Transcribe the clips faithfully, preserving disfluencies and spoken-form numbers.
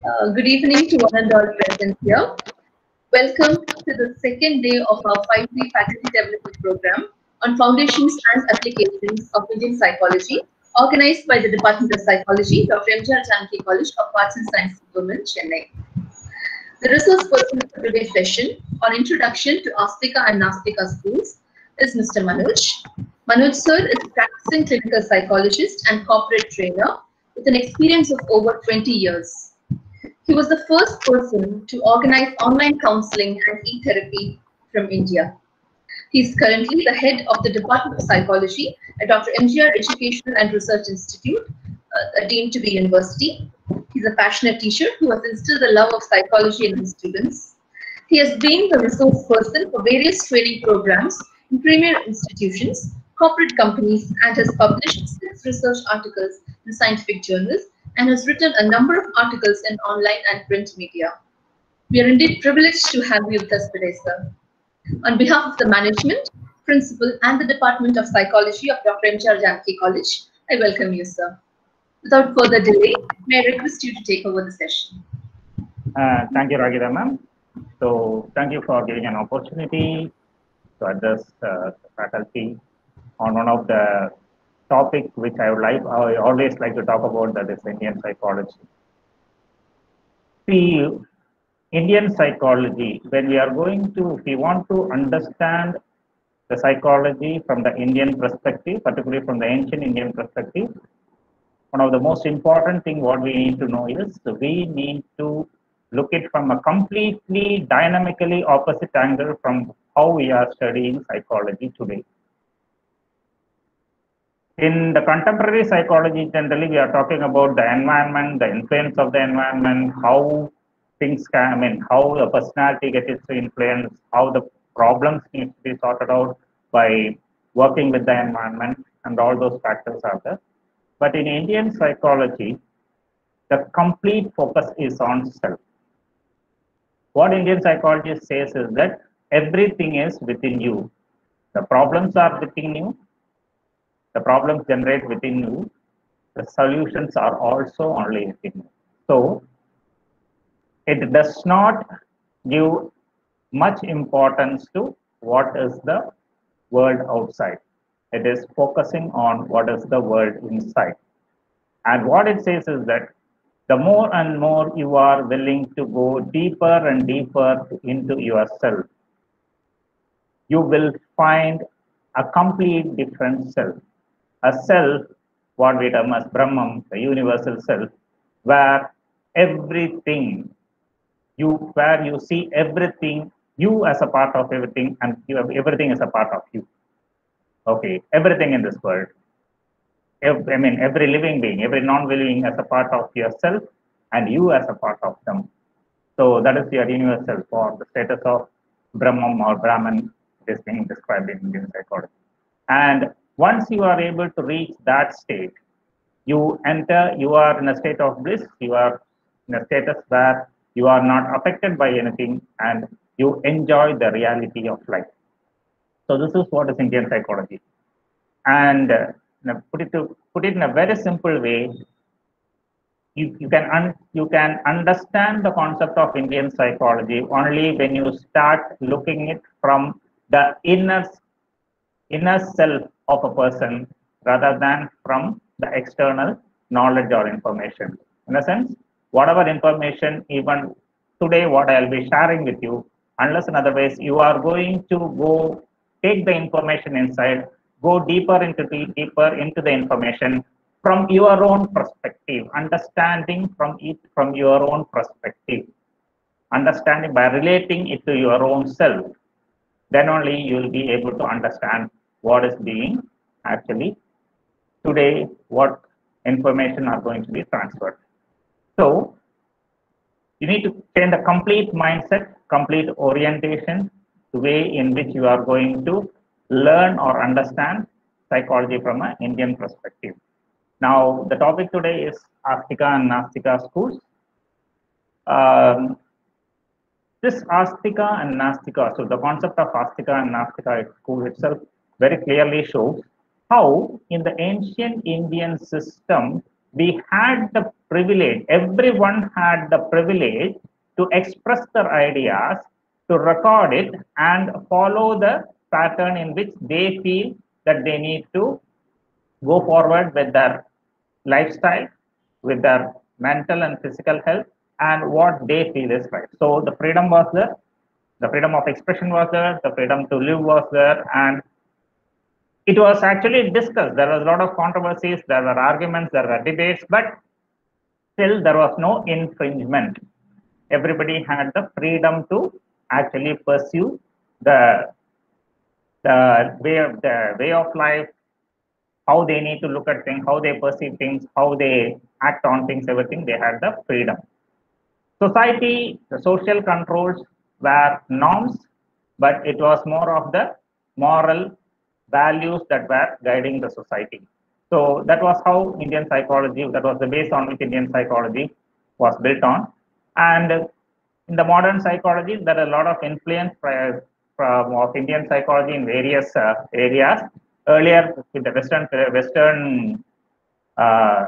Uh, good evening to one and all present here. Welcome to the second day of our five-day faculty development program on foundations and applications of Indian psychology, organized by the Department of Psychology, Doctor M G R Janaki College of Arts and Sciences, Women, Chennai. The resource person for today's session on Introduction to Astika and Nastika Schools is Mister Manoj. Manoj sir is a practicing clinical psychologist and corporate trainer with an experience of over twenty years. He was the first person to organize online counseling and e-therapy from India. He is currently the head of the Department of Psychology at Doctor M G R Educational and Research Institute, uh, deemed to be university. He's a passionate teacher who has instilled the love of psychology in his students. He has been the resource person for various training programs in premier institutions, corporate companies, and has published six research articles in scientific journals and has written a number of articles in online and print media. We are indeed privileged to have you with us today, sir. On behalf of the management, principal, and the Department of Psychology of Doctor M G R Janaki College, I welcome you, sir. Without further delay, may I request you to take over the session. Uh, thank you, Ragita ma'am. So, thank you for giving an opportunity to address uh, the faculty on one of the topics which I would like, I always like to talk about, that is Indian psychology. See, Indian psychology, when we are going to, if we want to understand the psychology from the Indian perspective, particularly from the ancient Indian perspective, one of the most important thing what we need to know is we need to look it from a completely dynamically opposite angle from how we are studying psychology today. In the contemporary psychology, generally we are talking about the environment, the influence of the environment, how things can, I mean, how the personality gets influenced, how the problems need to be sorted out by working with the environment, and all those factors are there. But in Indian psychology, the complete focus is on self. What Indian psychology says is that everything is within you. The problems are within you. The problems generate within you. The solutions are also only within you. So, it does not give much importance to what is the world outside. It is focusing on what is the world inside. And what it says is that the more and more you are willing to go deeper and deeper into yourself, you will find a complete different self. A self, what we term as Brahman, the universal self, where everything, you, where you see everything, you as a part of everything, and you have, everything is a part of you. Okay, everything in this world. I mean, every living being, every non-living as a part of yourself, and you as a part of them. So that is your universal form, the status of Brahman or Brahman is being described in Indian psychology. And once you are able to reach that state, you enter, you are in a state of bliss, you are in a status where you are not affected by anything and you enjoy the reality of life. So this is what is Indian psychology. And uh, put it to put it in a very simple way, you, you can un, you can understand the concept of Indian psychology only when you start looking it from the inner inner self of a person rather than from the external knowledge or information. In a sense, whatever information, even today, what I'll be sharing with you, unless in other ways, you are going to go take the information inside, go deeper into deeper into the information from your own perspective, understanding from it from your own perspective, understanding by relating it to your own self. Then only you will be able to understand what is being actually today, what information are going to be transferred. So you need to change the complete mindset, complete orientation, the way in which you are going to learn or understand psychology from an Indian perspective. Now, the topic today is Astika and Nastika schools. Um, this Astika and Nastika, so the concept of Astika and Nastika school itself very clearly shows how in the ancient Indian system we had the privilege. Everyone had the privilege to express their ideas, to record it, and follow the pattern in which they feel that they need to go forward with their lifestyle, with their mental and physical health, and what they feel is right. So the freedom was there, the freedom of expression was there, the freedom to live was there, and it was actually discussed. There was a lot of controversies, there were arguments, there were debates, but still there was no infringement. Everybody had the freedom to actually pursue the the way of the way of life, how they need to look at things, how they perceive things, how they act on things, everything. They had the freedom. Society, the social controls were norms, but it was more of the moral values that were guiding the society. So that was how Indian psychology, that was the base on which Indian psychology was built on. And in the modern psychology, there are a lot of influence from of Indian psychology in various uh, areas. Earlier, with the Western, Western, uh,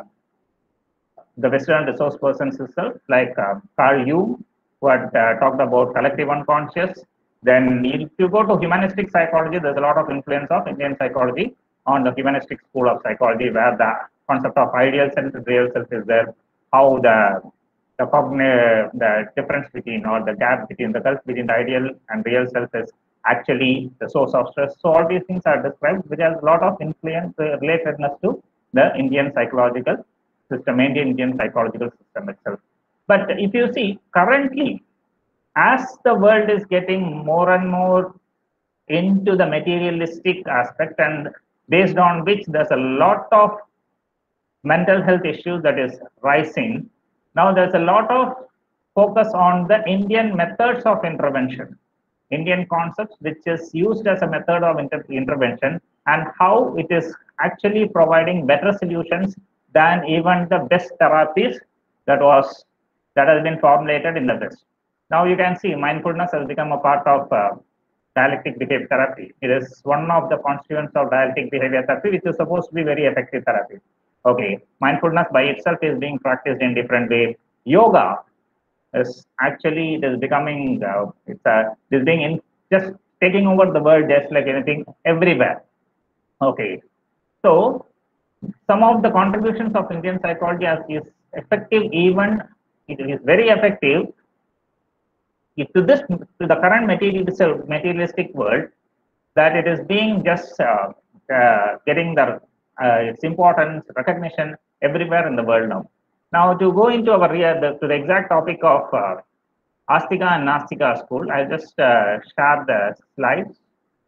the Western resource persons itself, like uh, Carl Jung, who had uh, talked about collective unconscious. Then, if you go to humanistic psychology, there's a lot of influence of Indian psychology on the humanistic school of psychology, where the concept of ideal self and real self is there. How the the, the difference between, or the gap between, the gulf between the ideal and real self is actually the source of stress. So all these things are described, which has a lot of influence, uh, relatedness to the Indian psychological system, Indian Indian psychological system itself. But if you see currently, as the world is getting more and more into the materialistic aspect, and based on which there's a lot of mental health issues that is rising, now there's a lot of focus on the Indian methods of intervention, Indian concepts which is used as a method of inter intervention, and how it is actually providing better solutions than even the best therapies that was that has been formulated in the West. Now you can see mindfulness has become a part of uh, dialectic behavior therapy. It is one of the constituents of dialectic behavior therapy, which is supposed to be very effective therapy. Okay, mindfulness by itself is being practiced in different ways. Yoga is actually, it is becoming, uh, it's uh, it is being in, just taking over the world just like anything everywhere. Okay, so some of the contributions of Indian psychology as is effective, even it is very effective to this, to the current materialistic, materialistic world, that it is being just uh, uh, getting the uh, its importance, recognition everywhere in the world now. Now to go into our real, the, to the exact topic of uh, Astika and Nastika school, I'll just uh, share the slides.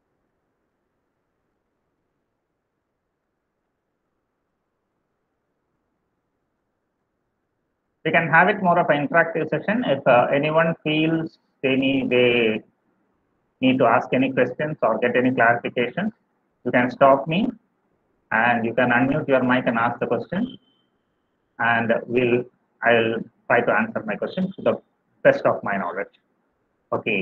We can have it more of an interactive session. If uh, anyone feels they need, they need to ask any questions or get any clarifications, you can stop me and you can unmute your mic and ask the question, and we'll I'll try to answer my question to the best of my knowledge. Okay.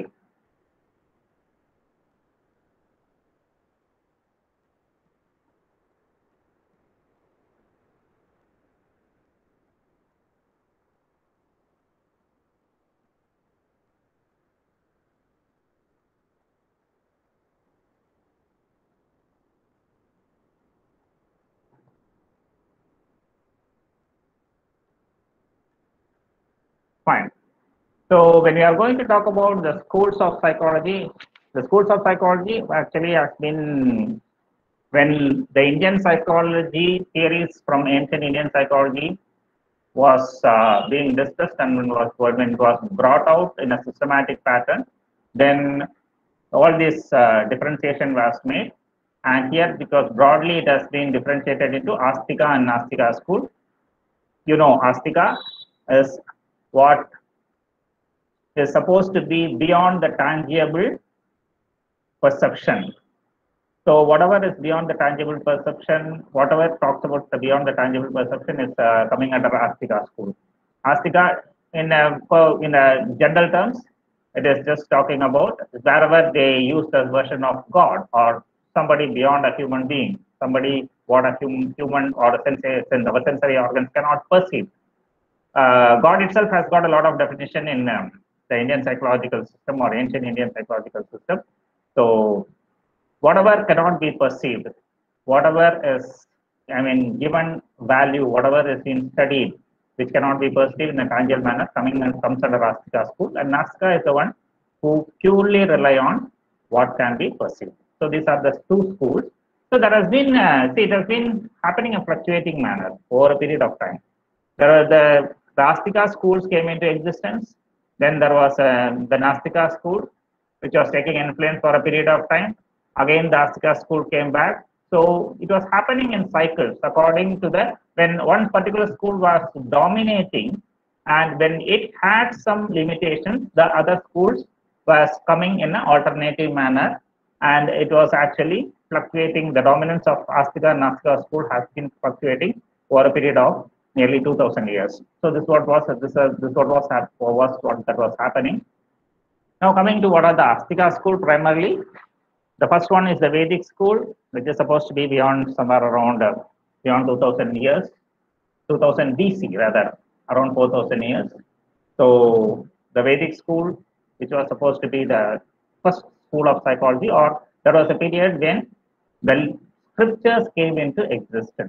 Fine. So when we are going to talk about the schools of psychology, the schools of psychology actually has been, when the Indian psychology theories from ancient Indian psychology was uh, being discussed and when was when it was brought out in a systematic pattern, then all this uh, differentiation was made, and here, because broadly it has been differentiated into Astika and Nastika school. You know, Astika is what is supposed to be beyond the tangible perception. So whatever is beyond the tangible perception, whatever talks about the beyond the tangible perception is uh, coming under Astika school. Astika, in a, in a general terms, it is just talking about wherever they use the version of God or somebody beyond a human being, somebody what a hum, human or a sensory, our sensory organs cannot perceive. uh, God itself has got a lot of definition in um, the Indian psychological system or ancient Indian psychological system. So whatever cannot be perceived, whatever is, I mean, given value, whatever is being studied, which cannot be perceived in a tangible manner, coming and comes under Astika school, and Nastika is the one who purely rely on what can be perceived. So these are the two schools. So there has been, uh, see, it has been happening in a fluctuating manner over a period of time. There are the, the Astika schools came into existence. Then there was uh, the Nastika school, which was taking influence for a period of time. Again, the Astika school came back. So it was happening in cycles according to the, when one particular school was dominating and when it had some limitations, the other schools was coming in an alternative manner, and it was actually fluctuating. The dominance of Astika and Nastika school has been fluctuating over a period of nearly two thousand years. So this what was this uh, this what was was what that was happening. Now coming to what are the Astika school primarily. The first one is the Vedic school, which is supposed to be beyond somewhere around uh, beyond two thousand years, two thousand B C rather, around four thousand years. So the Vedic school, which was supposed to be the first school of psychology, or there was a period when the scriptures came into existence.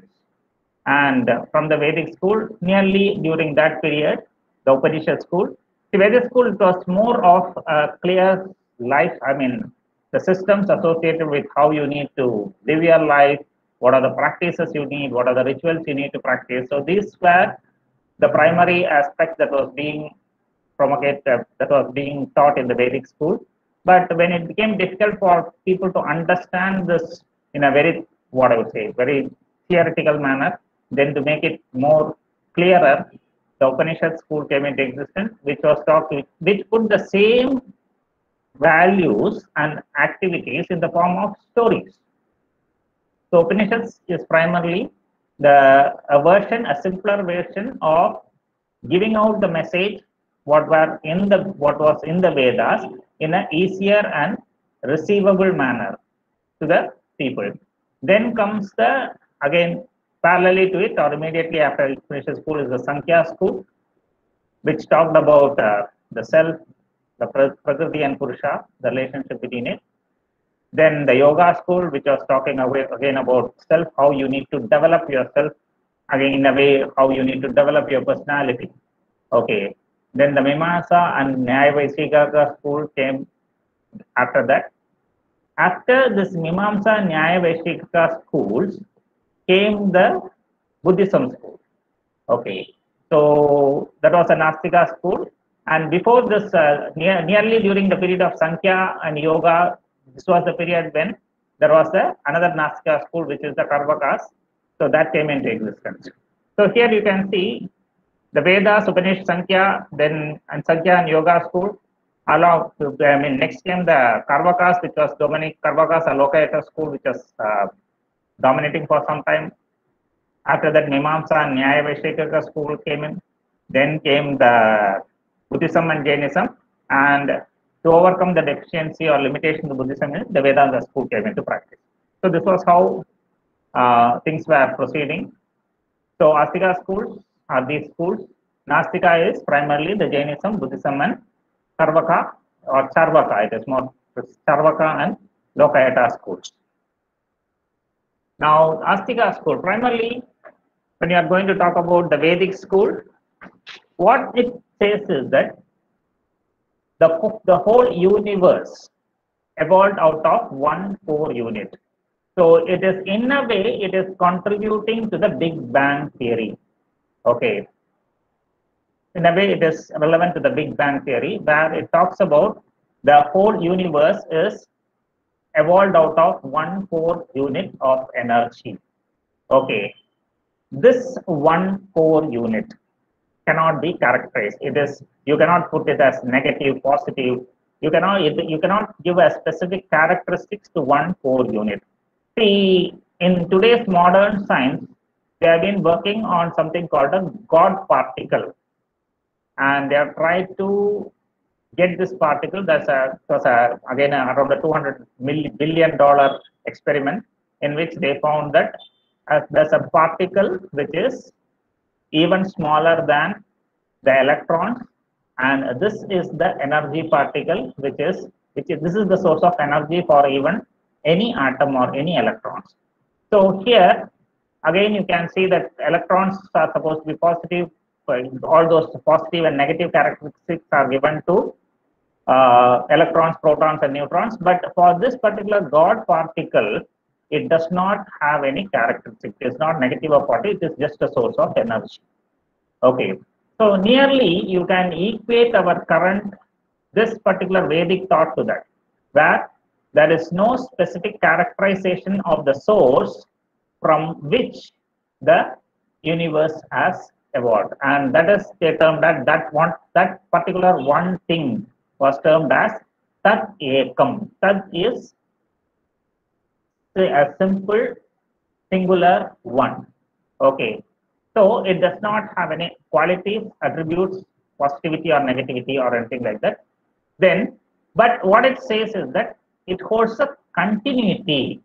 And uh, from the Vedic school, nearly during that period, the Upanishad school, the Vedic school, it was more of a clear life, I mean, the systems associated with how you need to live your life, what are the practices you need, what are the rituals you need to practice. So these were the primary aspects that was being promulgated, uh, that was being taught in the Vedic school. But when it became difficult for people to understand this in a very, what I would say, very theoretical manner, then to make it more clearer, the Upanishad school came into existence, which was taught, which put the same values and activities in the form of stories. So Upanishads is primarily the a version, a simpler version of giving out the message what were in the what was in the Vedas in an easier and receivable manner to the people. Then comes the, again parallelly to it or immediately after Upanishad school is the Sankhya school, which talked about uh, the self, the Prakriti and Purusha, the relationship between it. Then the Yoga school, which was talking again about self, how you need to develop yourself, again in a way, how you need to develop your personality. Okay. Then the Mimamsa and Nyaya Vaisheshika school came after that. After this Mimamsa and Nyaya Vaisheshika schools came the Buddhism school. Okay. So that was a Nastika school. And before this, uh, near, nearly during the period of Sankhya and Yoga, this was the period when there was a, another Nastika school, which is the Karvakas. So that came into existence. So here you can see the Vedas, Upanishad, Sankhya, then and Sankhya and Yoga school. Along, I mean, next came the Karvakas, which was Dominic Karvakas, a Lokayata school, which was uh, dominating for some time. After that, Mimamsa and Nyaya Vaisheshika school came in. Then came the Buddhism and Jainism, and to overcome the deficiency or limitation of Buddhism, the Vedanta school came into practice. So this was how uh, things were proceeding. So Astika schools are these schools. Nastika is primarily the Jainism, Buddhism, and Charvaka or Charvaka. It is more Charvaka and Lokayata schools. Now Astika school, primarily when you are going to talk about the Vedic school, what it says is that the, the whole universe evolved out of one core unit. So it is, in a way, it is contributing to the Big Bang theory. Okay. In a way, it is relevant to the Big Bang theory, where it talks about the whole universe is evolved out of one core unit of energy. Okay. This one core unit cannot be characterized. It is, you cannot put it as negative, positive. You cannot, you cannot give a specific characteristics to one core unit. See, in today's modern science, they have been working on something called a God particle, and they have tried to get this particle. That's a, was a again a, around a two hundred billion dollar experiment in which they found that uh, there's a particle which is even smaller than the electrons, and this is the energy particle, which is which is this is the source of energy for even any atom or any electrons. So here again you can see that electrons are supposed to be positive. All those positive and negative characteristics are given to uh, electrons, protons, and neutrons. But for this particular God particle, it does not have any characteristic. It is not negative or positive. It is just a source of energy. Okay. So nearly you can equate our current, this particular Vedic thought to that, where there is no specific characterization of the source from which the universe has evolved, and that is the term that that one that particular one thing was termed as Tat Ekam. Tat is a simple singular one. Okay. So it does not have any qualities, attributes, positivity or negativity or anything like that. Then, but what it says is that it holds a continuity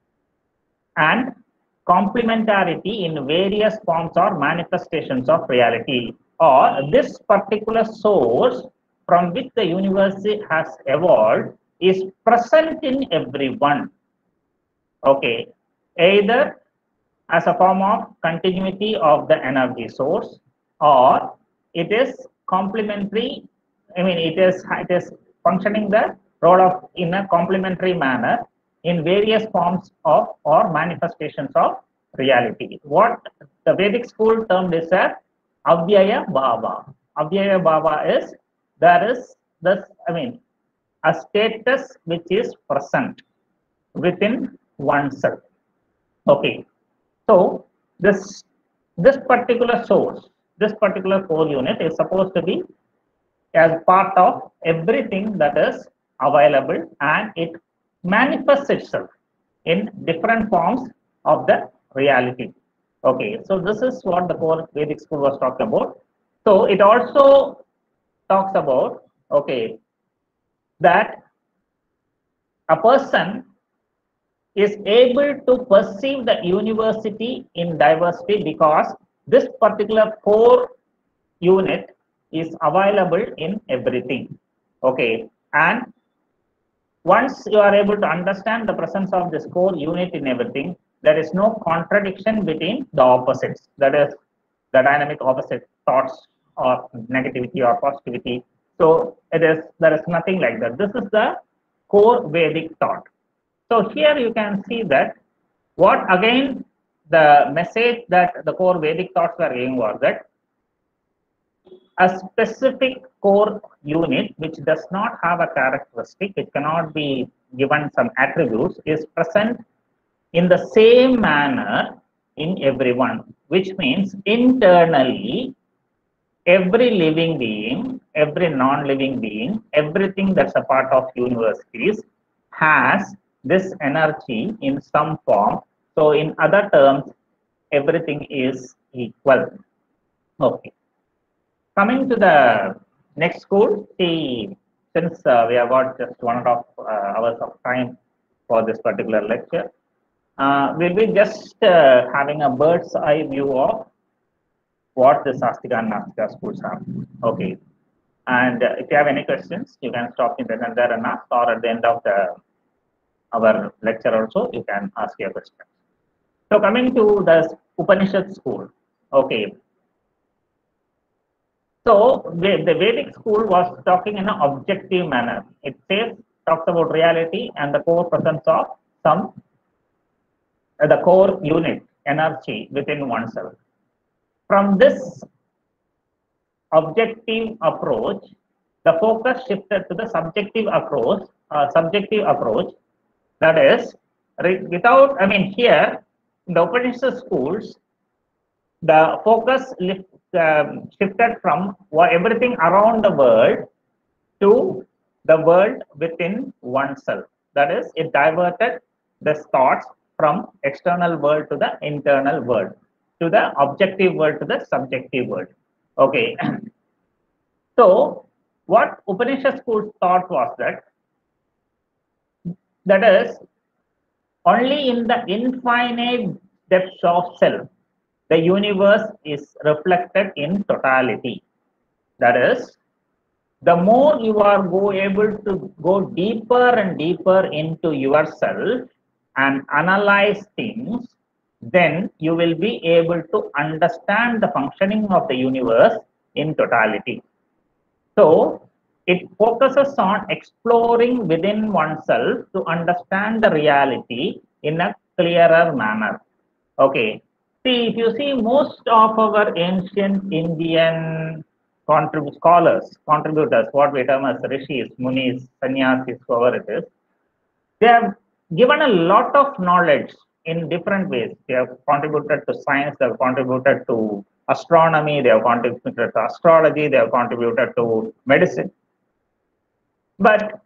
and complementarity in various forms or manifestations of reality, or this particular source from which the universe has evolved is present in everyone. Okay, either as a form of continuity of the energy source, or it is complementary. I mean, it is it is functioning the role of in a complementary manner in various forms of or manifestations of reality. What the Vedic school termed is a Avyaya Bhava. Avyaya Bhava is there is this, I mean, a status which is present within oneself. Okay. So this this particular source, this particular core unit is supposed to be as part of everything that is available, and it manifests itself in different forms of the reality. Okay, so this is what the core Vedic school was talking about. So it also talks about, okay, that a person is able to perceive the university in diversity because this particular core unit is available in everything. Okay, and once you are able to understand the presence of this core unit in everything, there is no contradiction between the opposites, that is the dynamic opposite thoughts or negativity or positivity. So it is there is nothing like that. This is the core Vedic thought. So here you can see that what again the message that the core Vedic thoughts were giving was that a specific core unit which does not have a characteristic, it cannot be given some attributes, is present in the same manner in everyone, which means internally every living being, every non-living being, everything that's a part of universities has this energy in some form. So in other terms, everything is equal. Okay. Coming to the next school, see, since uh, we have got just one and a half uh, hours of time for this particular lecture, uh, we'll be just uh, having a bird's eye view of what the Astika and Nastika schools have. Okay. And uh, if you have any questions, you can stop in the there and ask, or at the end of the our lecture also, you can ask your question. So coming to the Upanishad school, okay. So the, the Vedic school was talking in an objective manner. It says talks about reality and the core presence of some uh, the core unit energy within oneself. From this objective approach, the focus shifted to the subjective approach. Uh, subjective approach, that is, without. I mean, here in the Upanishad schools, the focus lift, um, shifted from everything around the world to the world within oneself. That is, it diverted the thoughts from external world to the internal world, to the objective world to the subjective world. Okay. So what Upanishad schools thought was that, that is, only in the infinite depths of self, the universe is reflected in totality. That is, the more you are go able to go deeper and deeper into yourself and analyze things, then you will be able to understand the functioning of the universe in totality. So it focuses on exploring within oneself to understand the reality in a clearer manner. Okay. See, if you see most of our ancient Indian contrib- scholars, contributors, what we term as rishis, munis, sannyasis, whoever it is, they have given a lot of knowledge in different ways. They have contributed to science, they have contributed to astronomy, they have contributed to astrology, they have contributed to medicine. But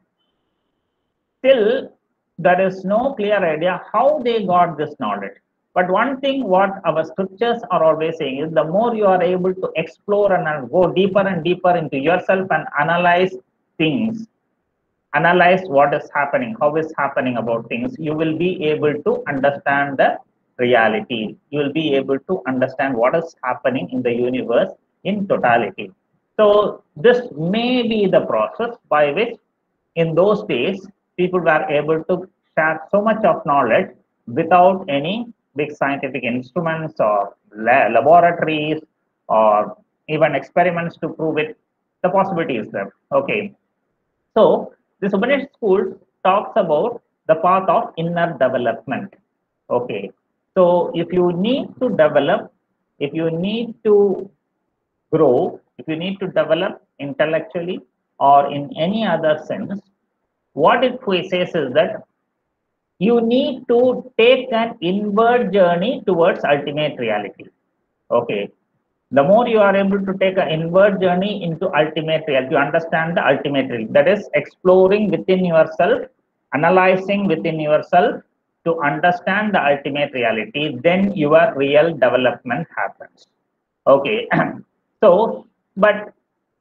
still, there is no clear idea how they got this knowledge. But one thing what our scriptures are always saying is the more you are able to explore and go deeper and deeper into yourself and analyze things, analyze what is happening, how is happening about things, you will be able to understand the reality. You will be able to understand what is happening in the universe in totality. So this may be the process by which in those days people were able to share so much of knowledge without any big scientific instruments or laboratories or even experiments to prove it. The possibility is there. Okay. So this Upanishad school talks about the path of inner development. Okay. So if you need to develop, if you need to grow, if you need to develop intellectually or in any other sense, what it says is that you need to take an inward journey towards ultimate reality. Okay. The more you are able to take an inward journey into ultimate reality, you understand the ultimate reality. That is exploring within yourself, analyzing within yourself to understand the ultimate reality, then your real development happens. Okay. So, but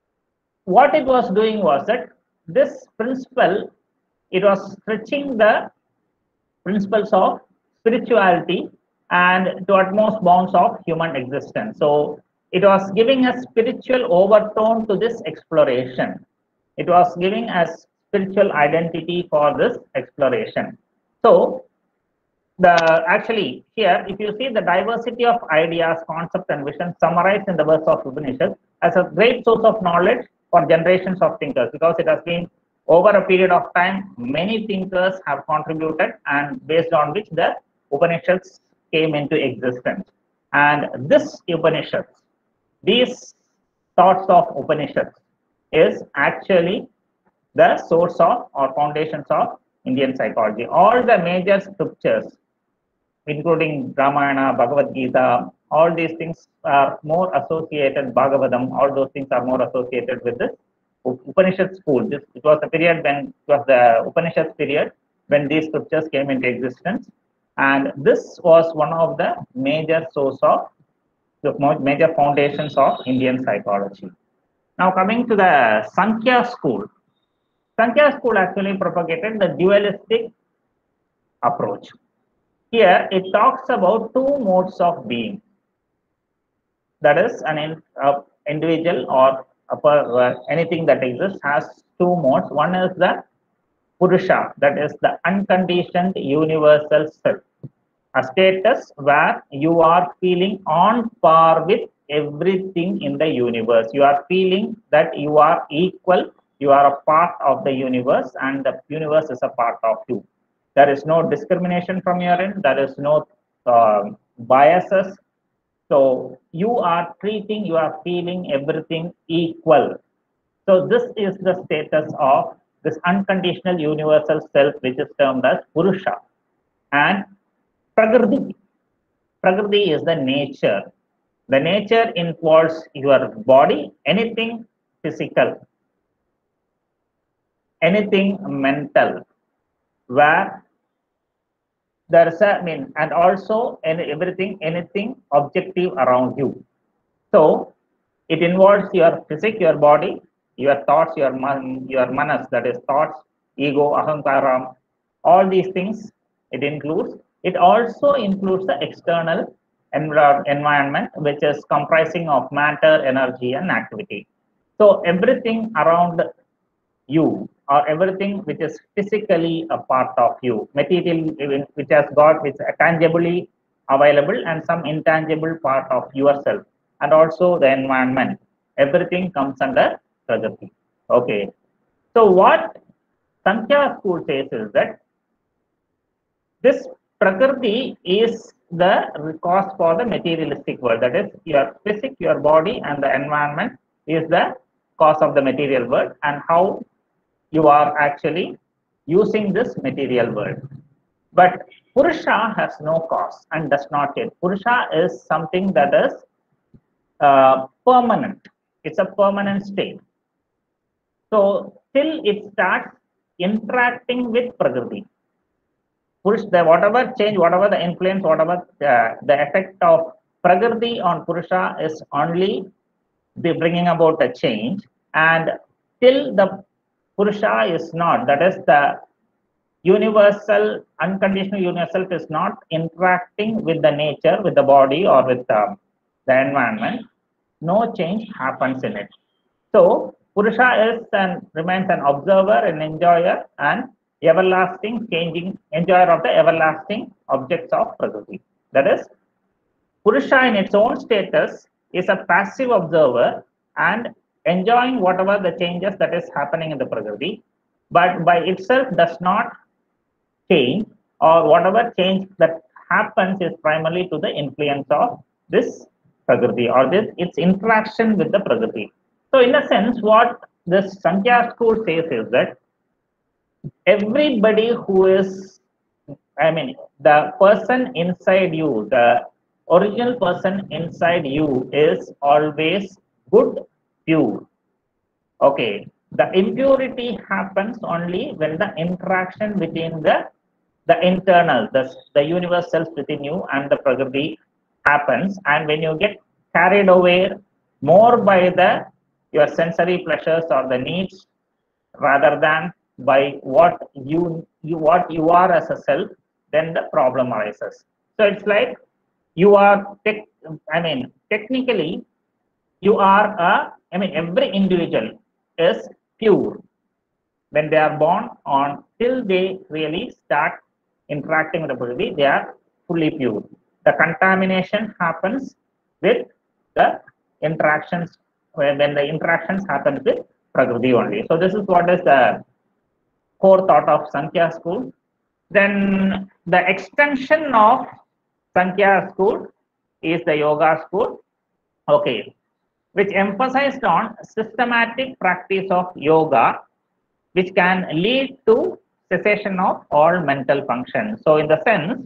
what it was doing was that this principle, it was stretching the principles of spirituality and to utmost bounds of human existence. So it was giving a spiritual overtone to this exploration. It was giving a spiritual identity for this exploration. So the actually here, if you see the diversity of ideas, concepts, and visions summarized in the verse of Upanishad as a great source of knowledge for generations of thinkers, because it has been over a period of time, many thinkers have contributed, and based on which the Upanishads came into existence. And this Upanishads, these thoughts of Upanishads, is actually the source of or foundations of Indian psychology. All the major scriptures, including Ramayana, Bhagavad Gita, all these things are more associated, Bhagavatam, all those things are more associated with this Upanishad school. This, it was a period when, it was the Upanishad period when these scriptures came into existence. And this was one of the major source of, the major foundations of Indian psychology. Now coming to the Sankhya school. Sankhya school actually propagated the dualistic approach. Here it talks about two modes of being. That is, an in, uh, individual or a, uh, anything that exists has two modes. One is the Purusha, that is the unconditioned universal self, a status where you are feeling on par with everything in the universe. You are feeling that you are equal, you are a part of the universe, and the universe is a part of you. There is no discrimination from your end, there is no uh, biases. So you are treating, you are feeling everything equal. So this is the status of this unconditional universal self, which is termed as Purusha. And Prakriti. Prakriti is the nature. The nature involves your body, anything physical, anything mental, where there is a, I mean, and also any, everything, anything objective around you. So it involves your physics, your body, your thoughts, your man, your manas, that is thoughts, ego, ahankara, all these things it includes. It also includes the external environment, which is comprising of matter, energy, and activity. So everything around you, or everything which is physically a part of you, material which has got, which is tangibly available, and some intangible part of yourself, and also the environment, everything comes under Prakriti. Okay. So what Sankhya school says is that this Prakriti is the cause for the materialistic world. That is, your physics, your body, and the environment is the cause of the material world, and how you are actually using this material world. But Purusha has no cause and does not change. Purusha is something that is uh, permanent. It's a permanent state. So till it starts interacting with Prakriti, Purusha, the whatever change, whatever the influence, whatever uh, the effect of Prakriti on Purusha is only be bringing about a change, and till the Purusha is not, that is the universal, unconditional universal is not interacting with the nature, with the body, or with uh, the environment, no change happens in it. So Purusha is and remains an observer, an enjoyer, and everlasting changing enjoyer of the everlasting objects of Prakriti. That is, Purusha in its own status is a passive observer and enjoying whatever the changes that is happening in the Prakriti, but by itself does not change, or whatever change that happens is primarily to the influence of this Prakriti, or this its interaction with the Prakriti. So in a sense, what this Sankhya school says is that everybody who is, I mean, the person inside you, the original person inside you is always good, pure. Okay. The impurity happens only when the interaction between the the internal, the, the universe self within you and the Prakriti happens, and when you get carried away more by the your sensory pleasures or the needs rather than by what you you what you are as a self, then the problem arises. So it's like you are tech, I mean technically you are a, I mean every individual is pure when they are born on till they really start interacting with the Prakriti, they are fully pure. The contamination happens with the interactions, when the interactions happen with Prakriti only. So this is what is the core thought of Sankhya school. Then the extension of Sankhya school is the Yoga school, okay, which emphasized on systematic practice of yoga, which can lead to cessation of all mental function. So in the sense,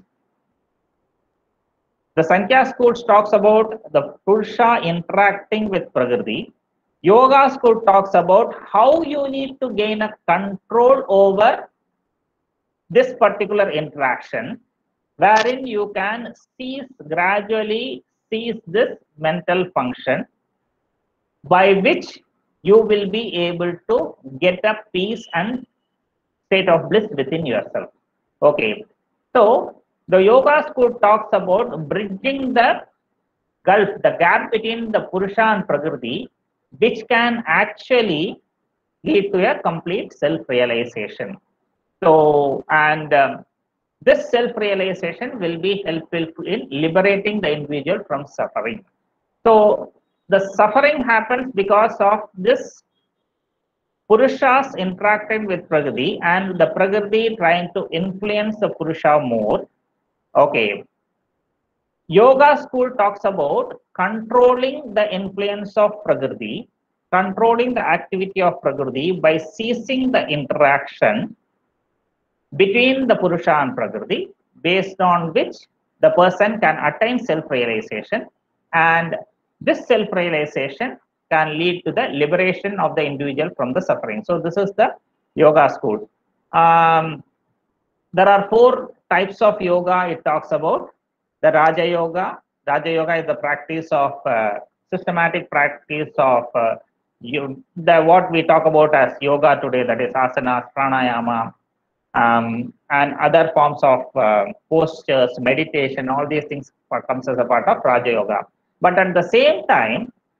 the Sankhya school talks about the Purusha interacting with Prakriti. Yoga school talks about how you need to gain a control over this particular interaction, wherein you can cease, gradually cease this mental function, by which you will be able to get a peace and state of bliss within yourself. Okay. So the yoga school talks about bridging the gulf, the gap between the Purusha and Prakriti, which can actually lead to a complete self-realization. So, and um, this self-realization will be helpful in liberating the individual from suffering. So the suffering happens because of this Purushas interacting with Prakriti and the Prakriti trying to influence the Purusha more. Okay. Yoga school talks about controlling the influence of Prakriti, controlling the activity of Prakriti by ceasing the interaction between the Purusha and Prakriti, based on which the person can attain self-realization, and this self-realization can lead to the liberation of the individual from the suffering. So this is the yoga school. Um, there are four types of yoga it talks about. The Raja Yoga. Raja Yoga is the practice of uh, systematic practice of uh, you, the what we talk about as yoga today, that is asanas, pranayama, um, and other forms of uh, postures, meditation. All these things comes as a part of Raja Yoga. But at the same time,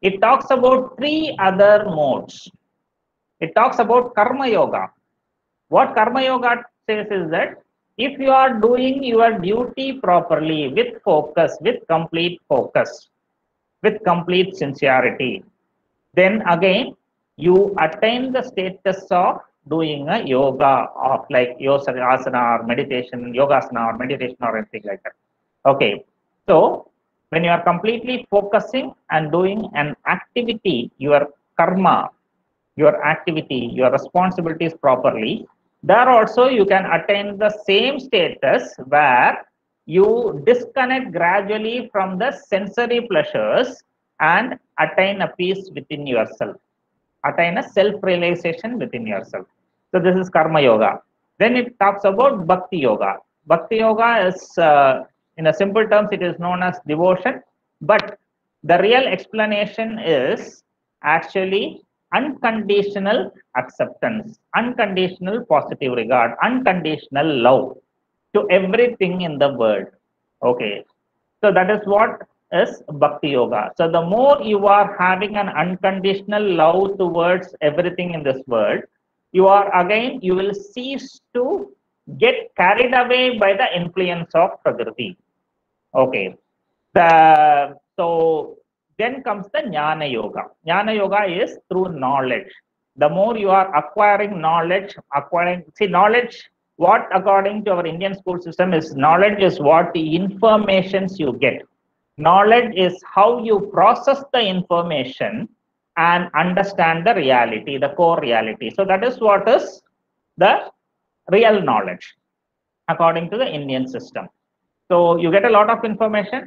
it talks about three other modes. It talks about Karma Yoga. What Karma Yoga says is that if you are doing your duty properly, with focus, with complete focus, with complete sincerity, then again you attain the status of doing a yoga of like asana or meditation, yogasana or meditation or anything like that. Okay, so when you are completely focusing and doing an activity, your karma, your activity, your responsibilities properly, there also you can attain the same status where you disconnect gradually from the sensory pleasures and attain a peace within yourself, attain a self-realization within yourself. So this is Karma Yoga. Then it talks about Bhakti Yoga. Bhakti Yoga is, uh, in a simple terms, it is known as devotion, but the real explanation is actually unconditional acceptance, unconditional positive regard, unconditional love to everything in the world. Okay, so that is what is Bhakti Yoga. So the more you are having an unconditional love towards everything in this world, you are again, you will cease to get carried away by the influence of Prakriti. Okay. The, so then comes the Jnana Yoga. Jnana Yoga is through knowledge. The more you are acquiring knowledge, acquiring, see, knowledge, what according to our Indian school system is knowledge is what the informations you get. Knowledge is how you process the information and understand the reality, the core reality. So that is what is the real knowledge according to the Indian system. So you get a lot of information.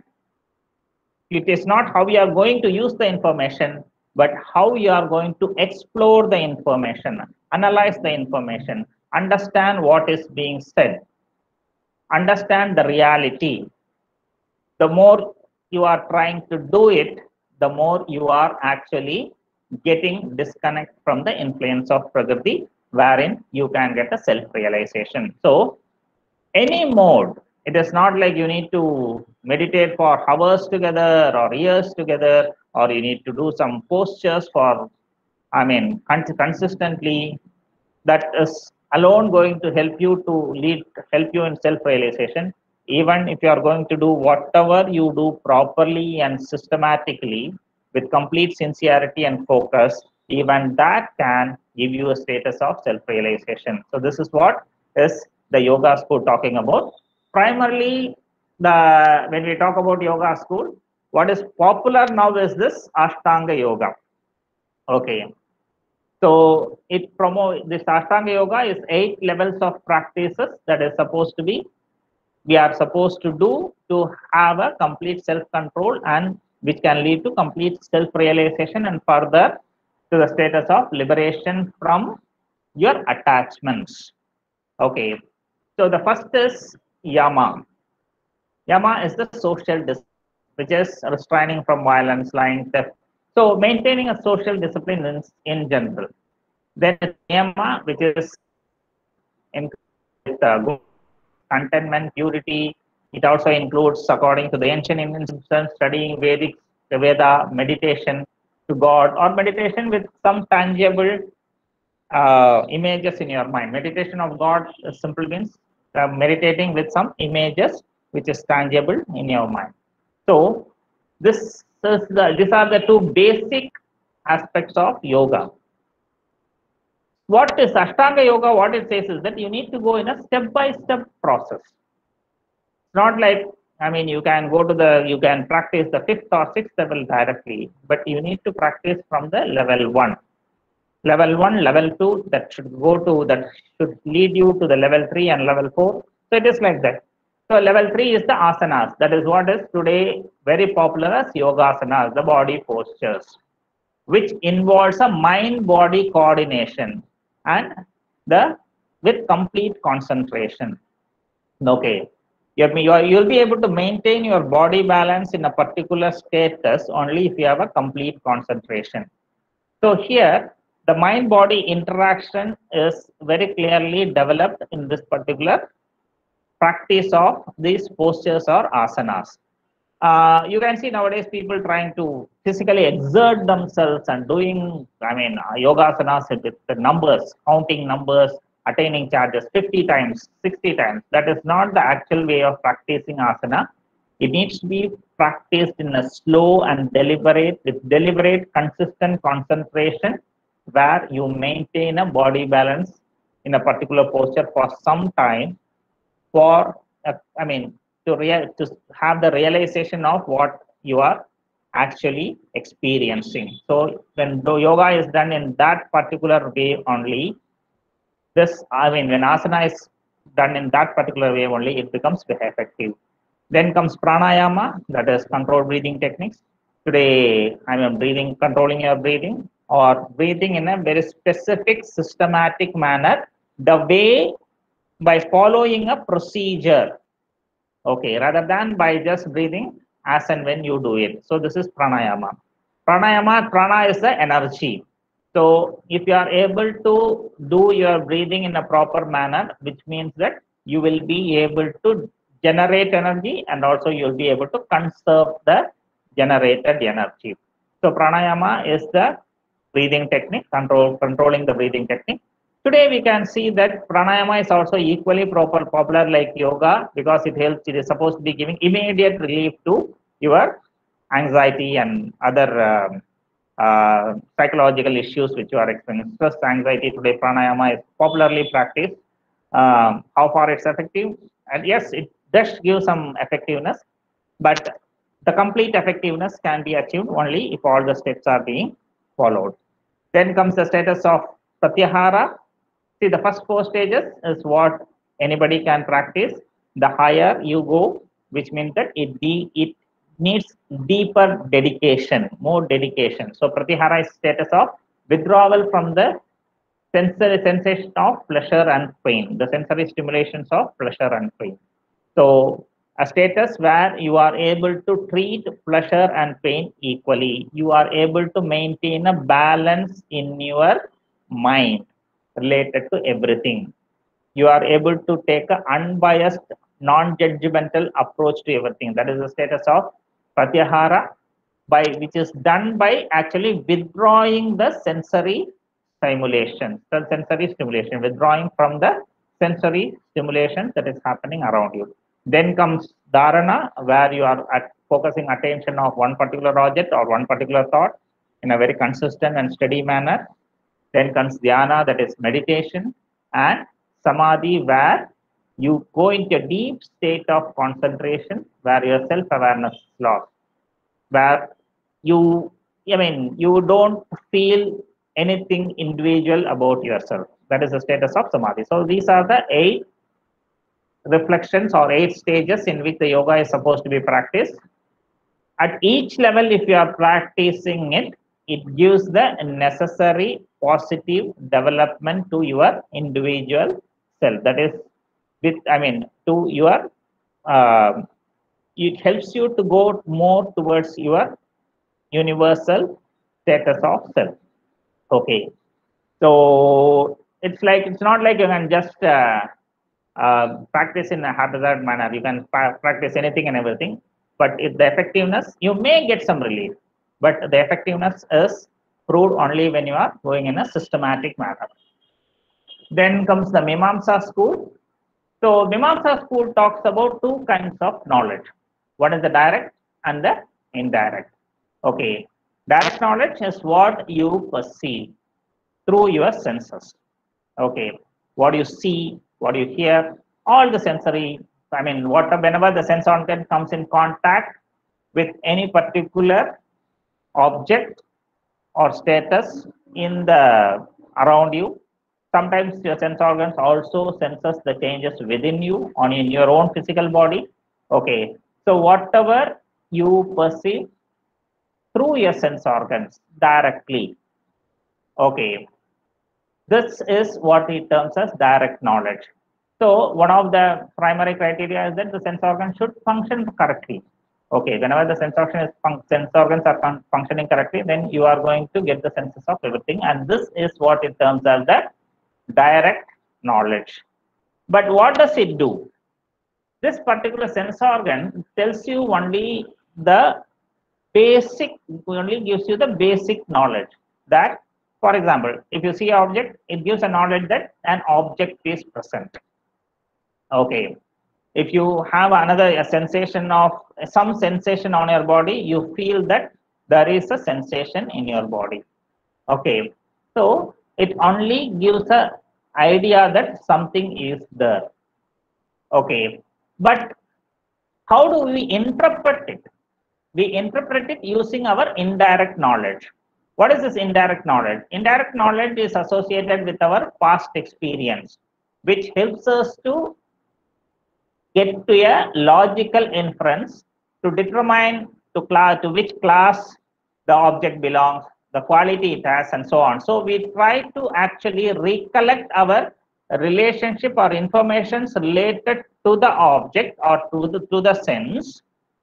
It is not how you are going to use the information, but how you are going to explore the information, analyze the information, understand what is being said, understand the reality. The more you are trying to do it, the more you are actually getting disconnect from the influence of Prakriti, wherein you can get a self-realization. So any mode, it is not like you need to meditate for hours together or years together, or you need to do some postures for, I mean, consistently. That is alone going to help you to lead, help you in self-realization. Even if you are going to do whatever you do properly and systematically with complete sincerity and focus, even that can give you a status of self-realization. So this is what is the yoga school talking about. Primarily, the when we talk about yoga school, what is popular now is this Ashtanga Yoga. Okay. So it promotes, this Ashtanga Yoga is eight levels of practices that is supposed to be, we are supposed to do to have a complete self-control, and which can lead to complete self-realization and further to the status of liberation from your attachments. Okay. So the first is Yama. Yama is the social discipline, which is restraining from violence, lying, theft. So maintaining a social discipline in, in general. Then Niyama, which is in with, uh, good contentment, purity. It also includes, according to the ancient Indian system, studying Vedic, Veda, meditation to God, or meditation with some tangible uh, images in your mind. Meditation of God simply means uh, meditating with some images which is tangible in your mind. So this is the, these are the two basic aspects of yoga. What is Ashtanga Yoga? What it says is that you need to go in a step-by-step process. It's not like, I mean, you can go to the, you can practice the fifth or sixth level directly, but you need to practice from the level one. Level one, level two, that should go to, that should lead you to the level three and level four. So it is like that. So level three is the asanas. That is what is today very popular as yogasanas, the body postures, which involves a mind-body coordination and the with complete concentration. Okay, you'll be able to maintain your body balance in a particular status only if you have a complete concentration. So here, the mind-body interaction is very clearly developed in this particular practice of these postures or asanas. Uh, you can see nowadays people trying to physically exert themselves and doing, I mean, uh, yogasanas with the numbers, counting numbers, attaining charges fifty times, sixty times. That is not the actual way of practicing asana. It needs to be practiced in a slow and deliberate, with deliberate, consistent concentration, where you maintain a body balance in a particular posture for some time for, uh, I mean, to real to have the realization of what you are actually experiencing. So when the yoga is done in that particular way only, this, I mean, when asana is done in that particular way only, it becomes very effective. Then comes pranayama, that is controlled breathing techniques. Today, I am breathing, controlling your breathing, or breathing in a very specific, systematic manner, the way by following a procedure, okay, rather than by just breathing as and when you do it. So this is pranayama. Pranayama, prana is the energy. So if you are able to do your breathing in a proper manner, which means that you will be able to generate energy, and also you'll be able to conserve the generated energy. So pranayama is the breathing technique, control controlling the breathing technique. Today we can see that pranayama is also equally proper, popular like yoga, because it helps, it is supposed to be giving immediate relief to your anxiety and other um, uh, psychological issues which you are experiencing. Stress, anxiety, today pranayama is popularly practiced. Um, how far it's effective? And yes, it does give some effectiveness, but the complete effectiveness can be achieved only if all the steps are being followed. Then comes the status of Pratyahara. See, the first four stages is what anybody can practice. The higher you go, which means that it de it needs deeper dedication, more dedication. So Pratyahara is status of withdrawal from the sensory sensation of pleasure and pain, the sensory stimulations of pleasure and pain. So a status where you are able to treat pleasure and pain equally. You are able to maintain a balance in your mind related to everything. You are able to take an unbiased, non-judgmental approach to everything. That is the status of Pratyahara, by which is done by actually withdrawing the sensory stimulation, the sensory stimulation, withdrawing from the sensory stimulation that is happening around you. Then comes Dharana, where you are at focusing attention of one particular object or one particular thought in a very consistent and steady manner. Then comes Dhyana, that is meditation, and Samadhi, where you go into a deep state of concentration, where your self-awareness is lost, where you, I mean, you don't feel anything individual about yourself. That is the status of Samadhi. So these are the eight reflections or eight stages in which the yoga is supposed to be practiced. At each level, if you are practicing it, it gives the necessary positive development to your individual self. That is, with, I mean, to your, uh, it helps you to go more towards your universal status of self. Okay. So it's like, it's not like you can just uh, uh, practice in a haphazard manner. You can practice anything and everything, but if the effectiveness, you may get some relief, but the effectiveness is proved only when you are going in a systematic manner. Then comes the Mimamsa school. So Mimamsa school talks about two kinds of knowledge. One is the direct and the indirect. Okay, direct knowledge is what you perceive through your senses. Okay, what you see, what you hear, all the sensory, I mean, what, whenever the sense organ comes in contact with any particular object or status in the around you, sometimes your sense organs also senses the changes within you on in your own physical body. Okay, so whatever you perceive through your sense organs directly, okay, this is what it terms as direct knowledge. So one of the primary criteria is that the sense organ should function correctly. Okay, whenever the sense organ is fun sense organs are fun functioning correctly, then you are going to get the senses of everything, and this is what it terms as the direct knowledge. But what does it do? This particular sense organ tells you only the basic, only gives you the basic knowledge that, for example, if you see an object, it gives a knowledge that an object is present. Okay. If you have another a sensation of some sensation on your body, you feel that there is a sensation in your body. Okay. So it only gives a idea that something is there. Okay. But how do we interpret it? We interpret it using our indirect knowledge. What is this indirect knowledge? Indirect knowledge is associated with our past experience, which helps us to get to a logical inference to determine to class to which class the object belongs, the quality it has, and so on. So we try to actually recollect our relationship or informations related to the object or to the to the sense,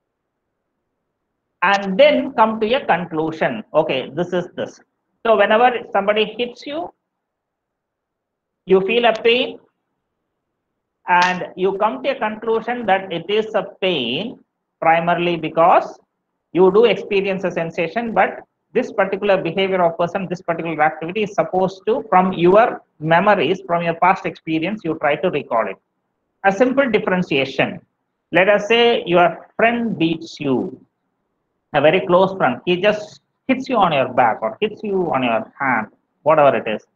and then come to a conclusion. Okay, this is this. So whenever somebody hits you, you feel a pain, and you come to a conclusion that it is a pain primarily because you do experience a sensation, but this particular behavior of person, this particular activity is supposed to, from your memories, from your past experience, you try to recall it. A simple differentiation. Let us say your friend beats you, a very close friend. He just hits you on your back or hits you on your hand, whatever it is.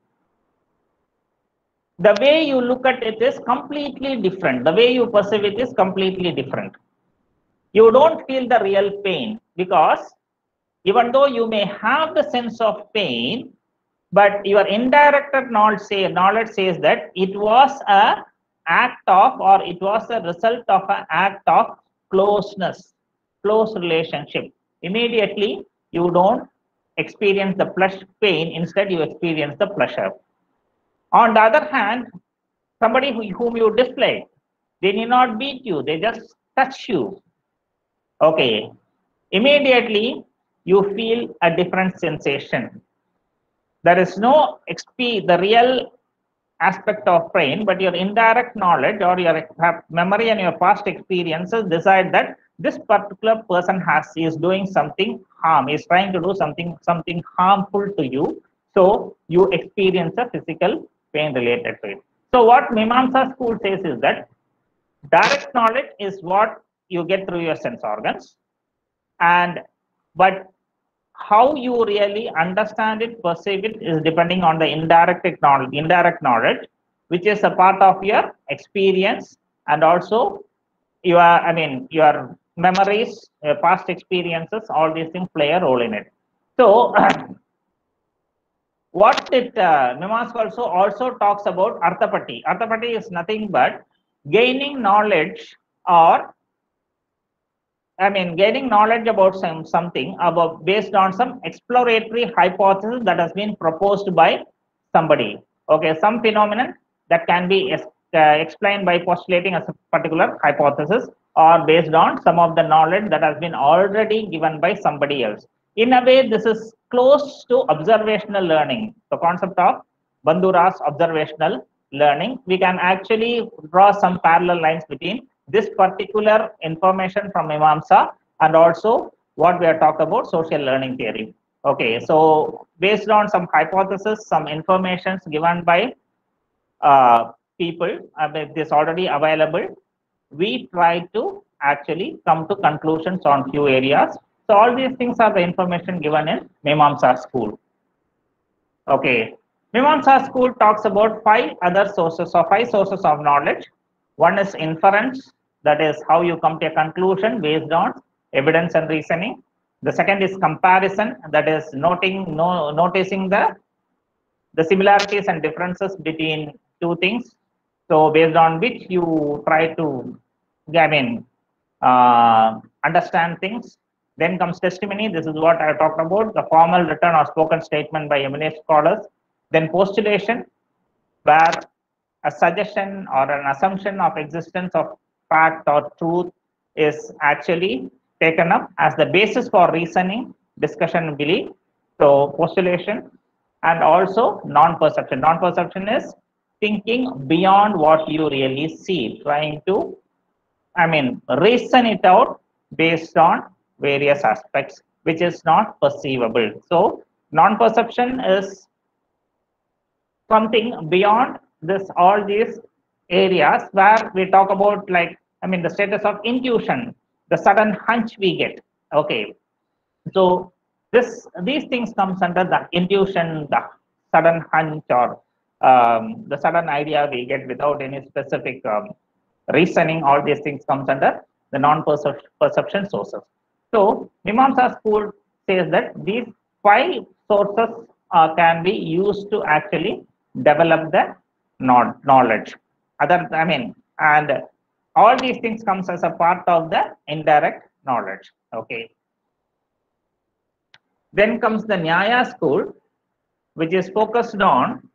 The way you look at it is completely different. The way you perceive it is completely different. You don't feel the real pain because even though you may have the sense of pain, but your indirect knowledge, say, knowledge says that it was a act of, or it was a result of an act of closeness, close relationship. Immediately, you don't experience the pleasure pain, instead you experience the pleasure. On the other hand, somebody who, whom you dislike, they need not beat you, they just touch you. Okay, immediately you feel a different sensation. There is no X P, the real aspect of pain, but your indirect knowledge or your memory and your past experiences decide that this particular person has is doing something harm, is trying to do something something harmful to you. So you experience a physical pain related to it. So what Mimamsa school says is that direct knowledge is what you get through your sense organs, and but how you really understand it, perceive it, is depending on the indirect knowledge, indirect knowledge, which is a part of your experience, and also your, I mean, your memories, your past experiences. All these things play a role in it. So, what it uh, Mimamsa also also talks about arthapati. Arthapati is nothing but gaining knowledge or I mean, gaining knowledge about some, something about based on some exploratory hypothesis that has been proposed by somebody. Okay, some phenomenon that can be uh, explained by postulating a particular hypothesis or based on some of the knowledge that has been already given by somebody else. In a way, this is close to observational learning. The concept of Bandura's observational learning. We can actually draw some parallel lines between this particular information from Mimamsa and also what we are talking about, social learning theory. Okay, so based on some hypothesis, some informations given by uh, people, uh, this already available, we try to actually come to conclusions on few areas. So all these things are the information given in Mimamsa school. Okay, Mimamsa school talks about five other sources or five sources of knowledge. One is inference, that is how you come to a conclusion based on evidence and reasoning. The second is comparison, that is noting, no, noticing the, the similarities and differences between two things. So based on which you try to, I mean, uh, understand things. Then comes testimony. This is what I talked about, the formal, written or spoken statement by eminent scholars. Then postulation, where a suggestion or an assumption of existence of fact or truth is actually taken up as the basis for reasoning, discussion, and belief. So postulation. And also non-perception. Non-perception is thinking beyond what you really see, trying to, I mean, reason it out based on various aspects which is not perceivable. So non-perception is something beyond this, all these areas where we talk about, like, I mean, the status of intuition, the sudden hunch we get. Okay. So this, these things comes under the intuition, the sudden hunch, or um, the sudden idea we get without any specific um, reasoning. All these things comes under the non-perception sources. So Mimamsa school says that these five sources uh, can be used to actually develop the knowledge. Other, I mean, and all these things comes as a part of the indirect knowledge. Okay. Then comes the Nyaya school, which is focused on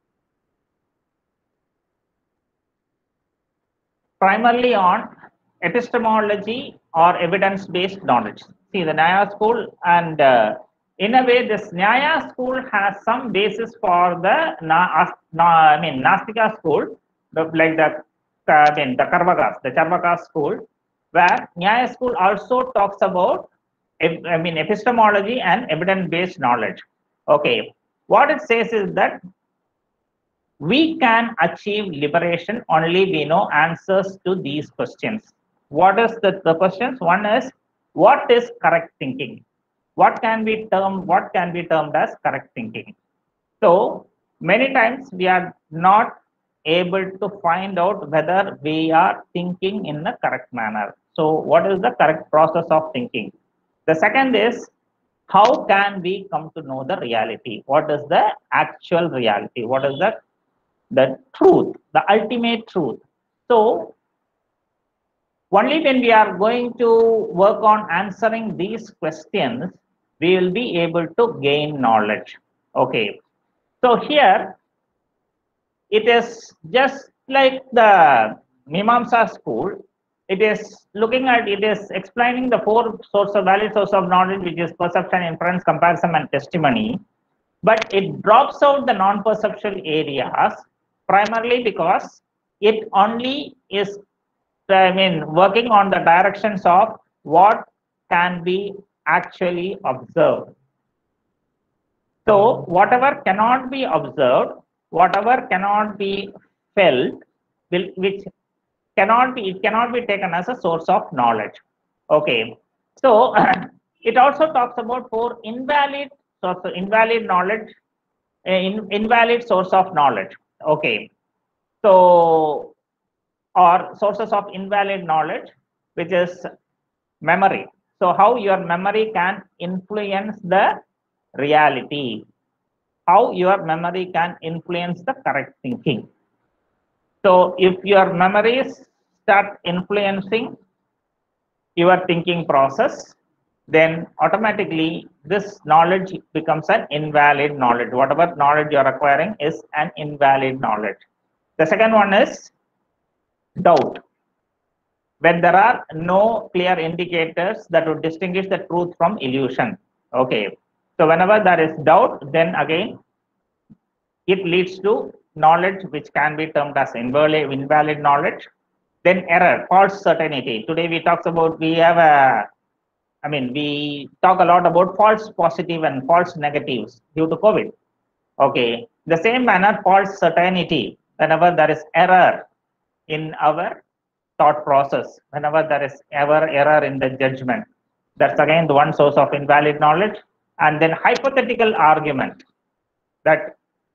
primarily on epistemology or evidence-based knowledge. See, the Nyaya school, and uh, in a way, this Nyaya school has some basis for the na, na, I mean Nastika school, the, like the I mean the Karvakas, the Charvakas school, where Nyaya school also talks about, I mean, epistemology and evidence-based knowledge. Okay, what it says is that we can achieve liberation only we know answers to these questions. What is the, the questions? One is, what is correct thinking? What can be termed, what can be termed as correct thinking? So many times we are not able to find out whether we are thinking in the correct manner. So what is the correct process of thinking? The second is, how can we come to know the reality? What is the actual reality? What is the, the truth, the ultimate truth? So only when we are going to work on answering these questions, we will be able to gain knowledge. Okay. So here, it is just like the Mimamsa school. It is looking at, it is explaining the four source of valid source of knowledge, which is perception, inference, comparison, and testimony. But it drops out the non-perceptual areas primarily because it only is, I mean, working on the directions of what can be actually observed. So whatever cannot be observed, whatever cannot be felt, will, which cannot be, it cannot be taken as a source of knowledge. Okay. So it also talks about four invalid source, invalid knowledge, in, invalid source of knowledge. Okay. So, or sources of invalid knowledge, which is memory. So how your memory can influence the reality, how your memory can influence the correct thinking. So if your memories start influencing your thinking process, then automatically this knowledge becomes an invalid knowledge. Whatever knowledge you're acquiring is an invalid knowledge. The second one is doubt. When there are no clear indicators that would distinguish the truth from illusion. Okay. So whenever there is doubt, then again, it leads to knowledge which can be termed as invalid, invalid knowledge. Then error, false certainty. Today we talk about, we have a, I mean, we talk a lot about false positive and false negatives due to COVID. Okay. The same manner, false certainty, whenever there is error in our thought process, whenever there is ever error in the judgment, that's again the one source of invalid knowledge. And then hypothetical argument, that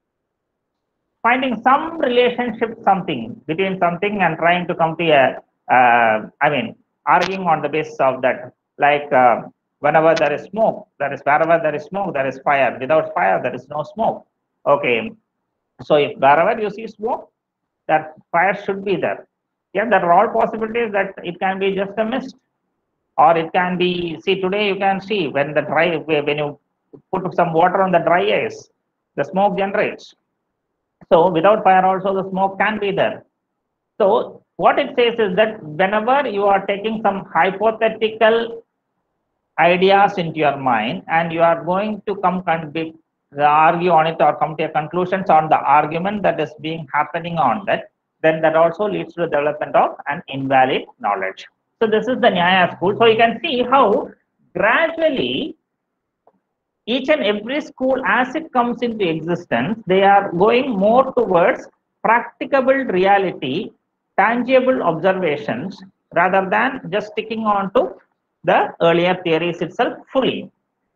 finding some relationship, something between something and trying to come to a, uh, I mean, arguing on the basis of that, like uh, whenever there is smoke, there is, wherever there is smoke, there is fire. Without fire, there is no smoke. Okay. So if wherever you see smoke, that fire should be there. Yeah, there are all possibilities that it can be just a mist, or it can be, see, today you can see when the dry, when you put some water on the dry ice, the smoke generates. So without fire also the smoke can be there. So what it says is that whenever you are taking some hypothetical ideas into your mind and you are going to come and argue on it or come to conclusions on the argument that is being happening on that, then that also leads to the development of an invalid knowledge. So this is the Nyaya school. So you can see how gradually, each and every school, as it comes into existence, they are going more towards practicable reality, tangible observations, rather than just sticking on to the earlier theories itself fully.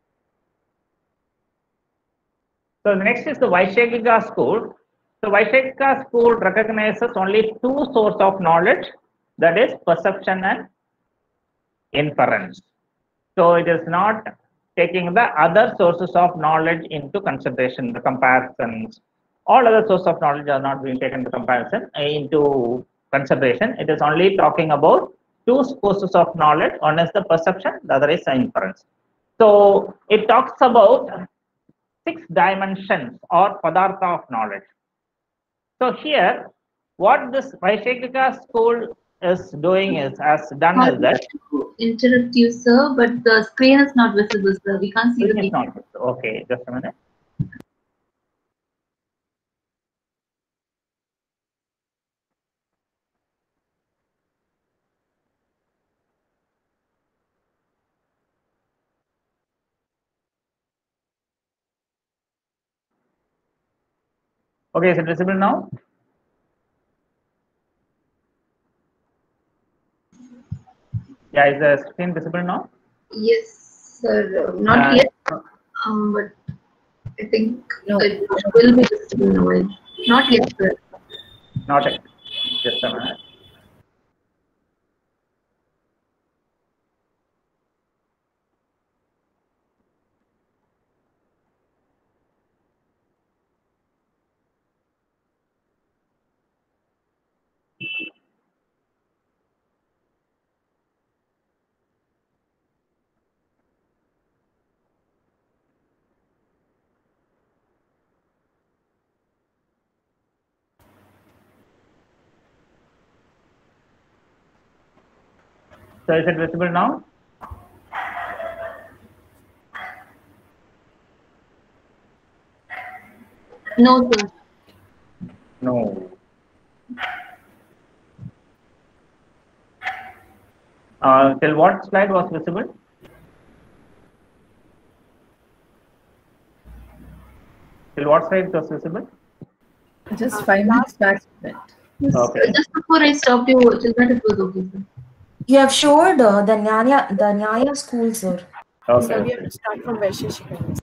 So the next is the Vaisheshika school. The Vaisheshika school recognizes only two sources of knowledge, that is perception and inference. So it is not taking the other sources of knowledge into consideration, the comparisons. All other sources of knowledge are not being taken into comparison into consideration. It is only talking about two sources of knowledge. One is the perception, the other is the inference. So it talks about six dimensions or padartha of knowledge. So here, what this Vaisheshika school is doing is, has done is that. Interrupt you, sir, but the screen is not visible, sir. We can't see the It's not. Okay, just a minute. Okay, is it visible now? Yeah, is the screen visible now? Yes, sir. Not Uh, yet, um, but I think no. It will be visible now. Not yet, sir. Not yet. Just a minute. So is it visible now? No, sir. No. Uh, till what slide was visible? Till what slide was visible? Just five minutes back. Yes, Okay. just before I stopped you, till that it was okay, sir. You have showed uh, the Nyaya, the Nyaya school, sir. Okay. So we Okay. have to start from Vaisheshika.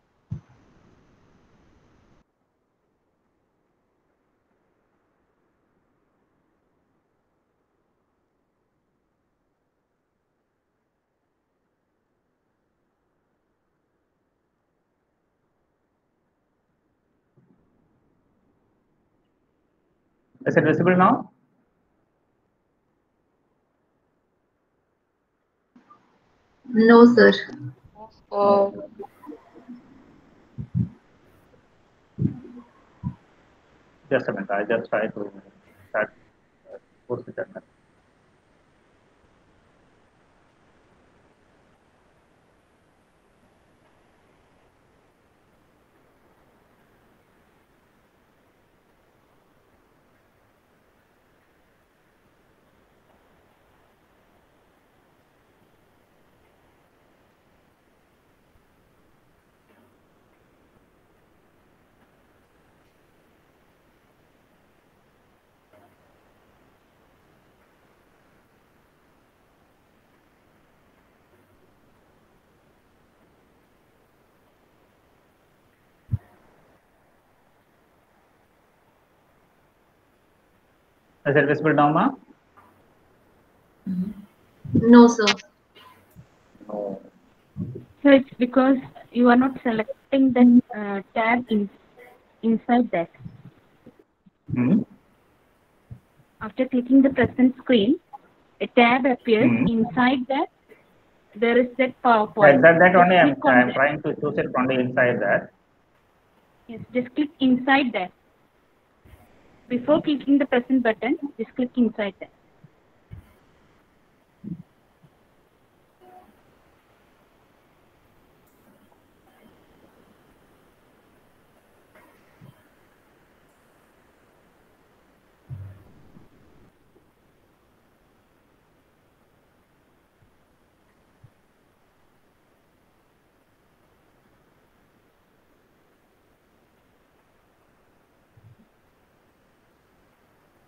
Is it visible now? No, sir. Uh, Just a minute. I just try to start. Post it. Is it visible now, ma? No, sir. No. so it's because you are not selecting the uh, tab in, inside that. Hmm? After clicking the present screen, a tab appears Hmm. inside that. There is that Yeah, PowerPoint. that, that Just only I'm, click on I'm that. trying to choose it from the inside that. Yes, just click inside that. Before clicking the present button, just click inside that.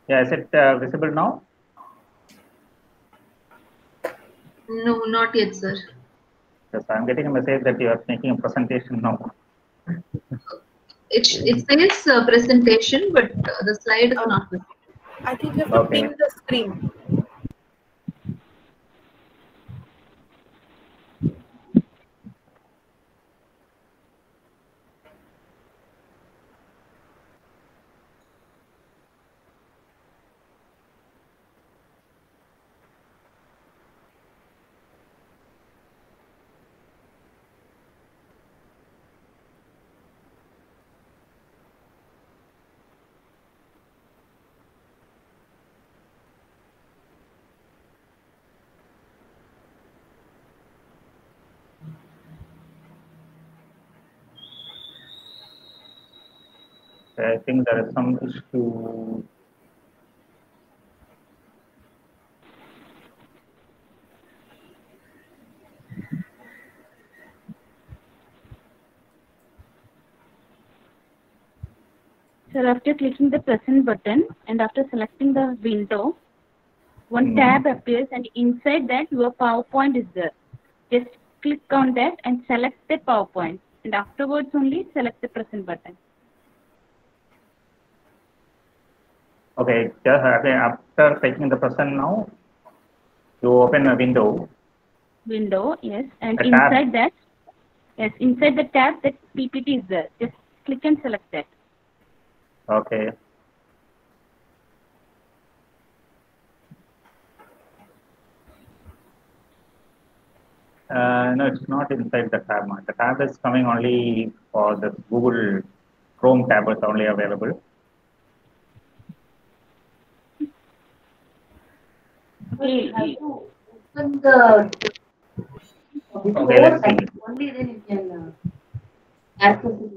Yeah, is it uh, visible now? No, not yet, sir. Yes, I'm getting a message that you are making a presentation now. It, it says uh, presentation, but uh, the slide is Um, not visible. I think you have to Okay. ping the screen. I think there is some issue. So after clicking the present button and after selecting the window, one Hmm. tab appears and inside that your PowerPoint is there. Just click on that and select the PowerPoint and afterwards only select the present button. Okay, just uh, after taking the present now, you open a window. Window, yes, and A tab. inside that, yes, inside the tab that P P T is there. Just click and select that. Okay. Uh, no, it's not inside the tab. The tab is coming only for the Google Chrome tab is only available. Okay. Open the Okay, let's see. only then you can uh, access it.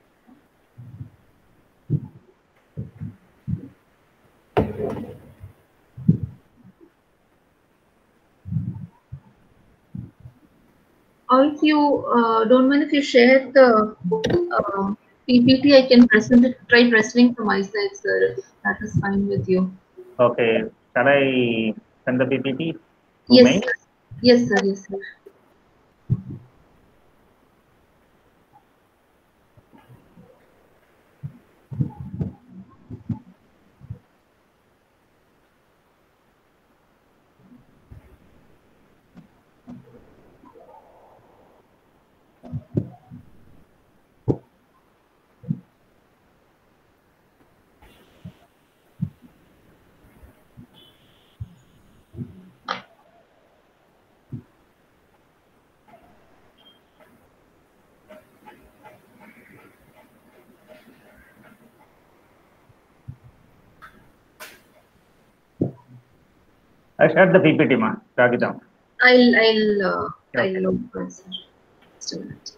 Or if you uh, don't mind if you share the uh, P P T, I can present it, try presenting from my side, sir, if that is fine with you. Okay, shall I send the P P T to Yes, mail? sir. Yes, sir. Yes, sir. I shared the P P T, ma. Drag it down. I'll, I'll, uh, Okay. I'll look for it, sir. Just a minute.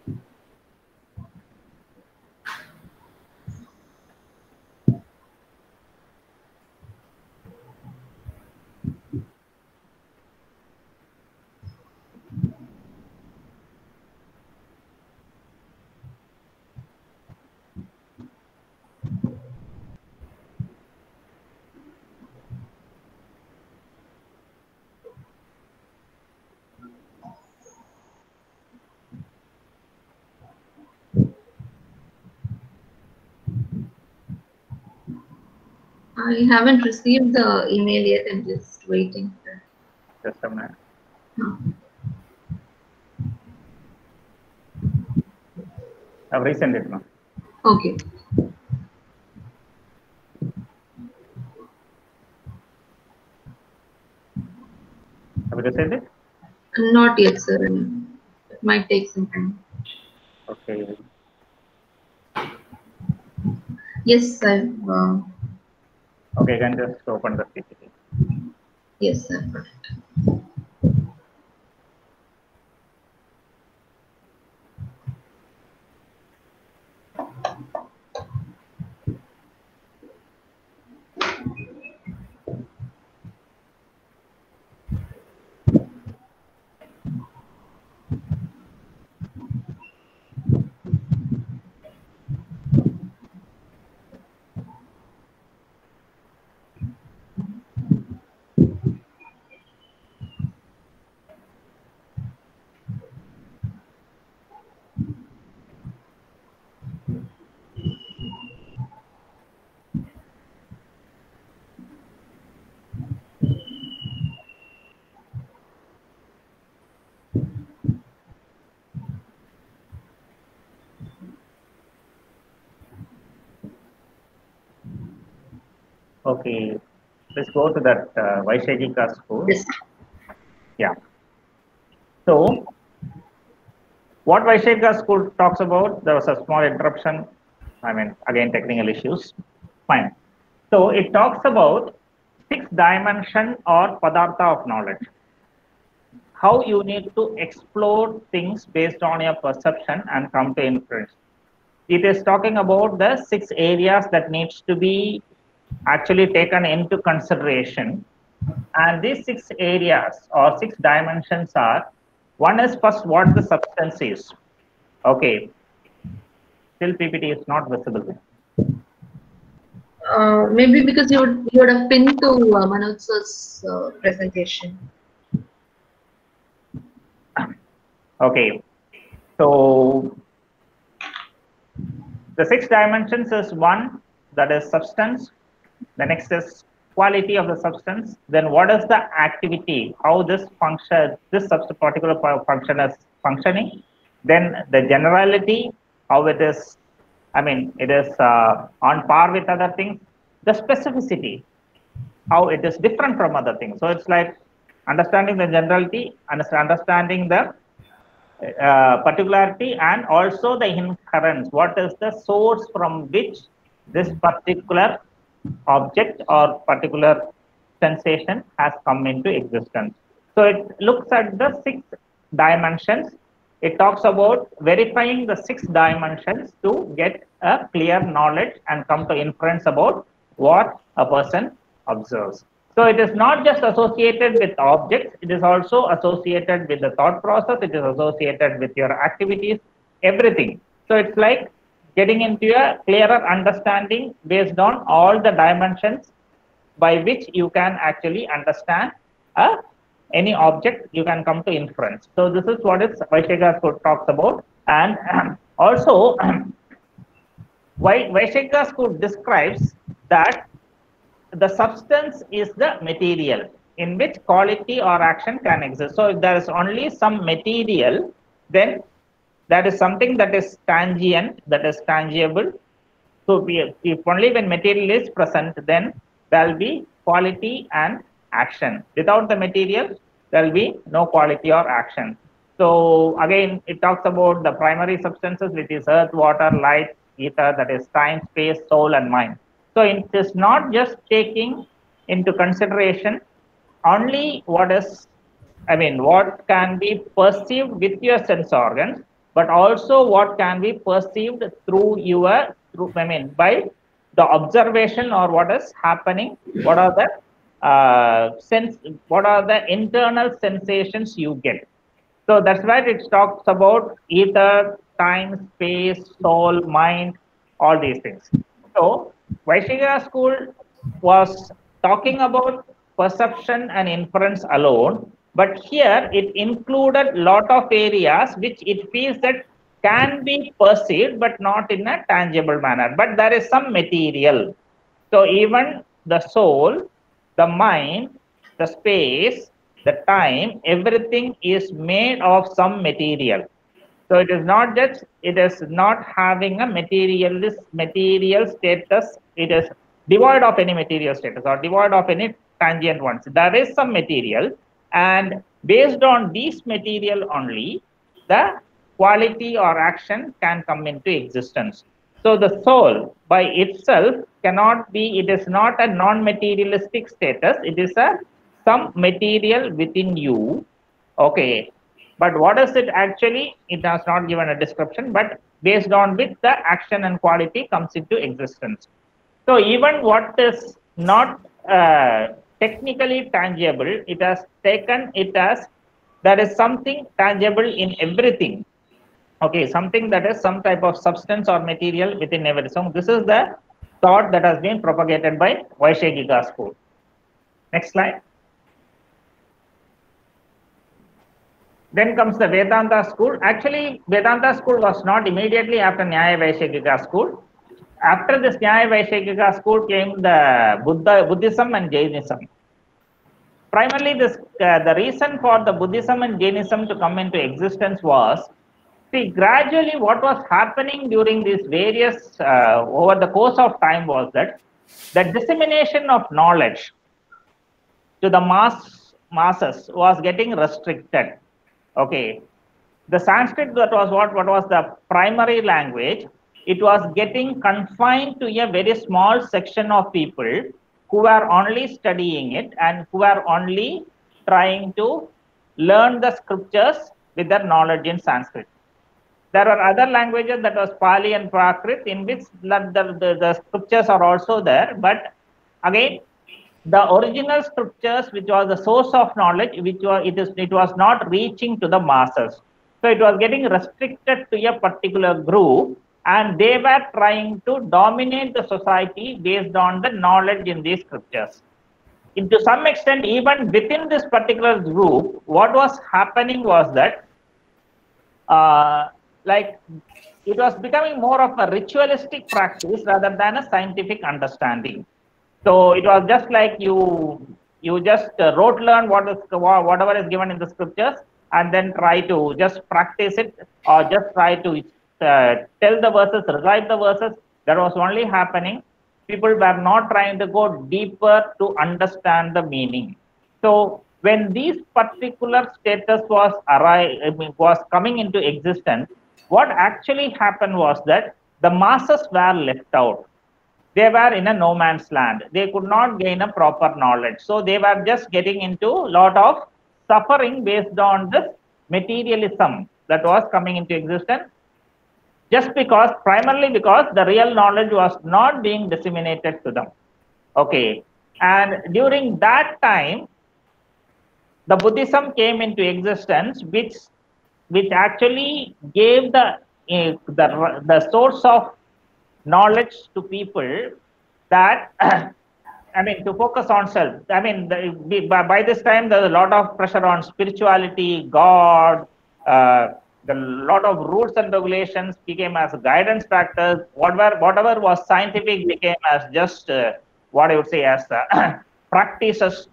I haven't received the email yet. I'm just waiting. Just a minute. Huh. I've resent it, ma. Okay. Have you resent it? Not yet, sir. It might take some time. Okay. Yes, I've. Uh, Okay, you can just open the P P T. yes, sir. Got it. Okay, let's go to that uh, Vaisheshika school. Yes. Yeah. So, what Vaisheshika school talks about, there was a small interruption. I mean, again, technical issues. Fine. So, it talks about six dimension or padartha of knowledge. How you need to explore things based on your perception and come to inference. It is talking about the six areas that needs to be actually taken into consideration. And these six areas or six dimensions are, one is first what the substance is. Okay. Still P P T is not visible. Uh, maybe because you would, you would have pinned to uh, Manoj's uh, presentation. Okay. So the six dimensions is one, that is substance. The next is quality of the substance. Then what is the activity, how this function, this particular function is functioning. Then the generality, how it is, I mean, it is uh, on par with other things. The specificity, how it is different from other things. So it's like understanding the generality, understanding the uh, particularity, and also the inherence. What is the source from which this particular object or particular sensation has come into existence. So it looks at the six dimensions. It talks about verifying the six dimensions to get a clear knowledge and come to inference about what a person observes. So it is not just associated with objects, it is also associated with the thought process, it is associated with your activities, everything. So it's like getting into a clearer understanding based on all the dimensions by which you can actually understand uh, any object, you can come to inference. So this is what is Vaisheshika school talks about. And um, also, um, Vaisheshika school describes that the substance is the material in which quality or action can exist. So if there is only some material, then that is something that is tangent, that is tangible. So we, if only when material is present, then there will be quality and action. Without the material, there will be no quality or action. So again, it talks about the primary substances, which is earth, water, light, ether, that is time, space, soul, and mind. So it is not just taking into consideration only what is, I mean, what can be perceived with your sense organs, but also what can be perceived through your, through, I mean, by the observation or what is happening, what are the uh, sense, what are the internal sensations you get. So that's why it talks about ether, time, space, soul, mind, all these things. So Vaisheshika school was talking about perception and inference alone, but here it included lot of areas which it feels that can be perceived but not in a tangible manner, but there is some material. So even the soul, the mind, the space, the time, everything is made of some material. So it is not just, it is not having a materialist material status. It is devoid of any material status or devoid of any tangent ones. There is some material, and based on these material only, the quality or action can come into existence. So the soul by itself cannot be, it is not a non-materialistic status. It is a some material within you. Okay. But what is it actually? It has not given a description, but based on which the action and quality comes into existence. So even what is not uh, technically tangible, it has taken it as there is something tangible in everything. Okay, something that is some type of substance or material within everything. So this is the thought that has been propagated by Vaisheshika school. Next slide. Then comes the Vedanta school. Actually, Vedanta school was not immediately after Nyaya Vaisheshika school. After this Nyaya Vaisheshika school came the Buddha, Buddhism and Jainism. Primarily, this uh, the reason for the Buddhism and Jainism to come into existence was, see, gradually what was happening during these various, uh, over the course of time was that the dissemination of knowledge to the mass masses was getting restricted. Okay, the Sanskrit, that was what what was the primary language, it was getting confined to a very small section of people who were only studying it and who were only trying to learn the scriptures with their knowledge in Sanskrit. There are other languages, that was Pali and Prakrit, in which the, the, the, the scriptures are also there, but again, the original scriptures, which was the source of knowledge, which was it is it was not reaching to the masses. So it was getting restricted to a particular group, and they were trying to dominate the society based on the knowledge in these scriptures. And to some extent, even within this particular group, what was happening was that uh, like it was becoming more of a ritualistic practice rather than a scientific understanding. So it was just like you you just uh, rote learn what is whatever is given in the scriptures, and then try to just practice it, or just try to uh, tell the verses, recite the verses. That was only happening. People were not trying to go deeper to understand the meaning. So when these particular status was arrive, I mean, was coming into existence, what actually happened was that the masses were left out. They were in a no man's land. They could not gain a proper knowledge. So they were just getting into a lot of suffering based on this materialism that was coming into existence, just because, primarily because the real knowledge was not being disseminated to them. Okay. And during that time, the Buddhism came into existence, which, which actually gave the, uh, the, the source of knowledge to people, that I mean, to focus on self. I mean, the, by, by this time there's a lot of pressure on spirituality, God, uh, the lot of rules and regulations became as guidance factors. Whatever whatever was scientific became as just uh, what I would say as uh, practices,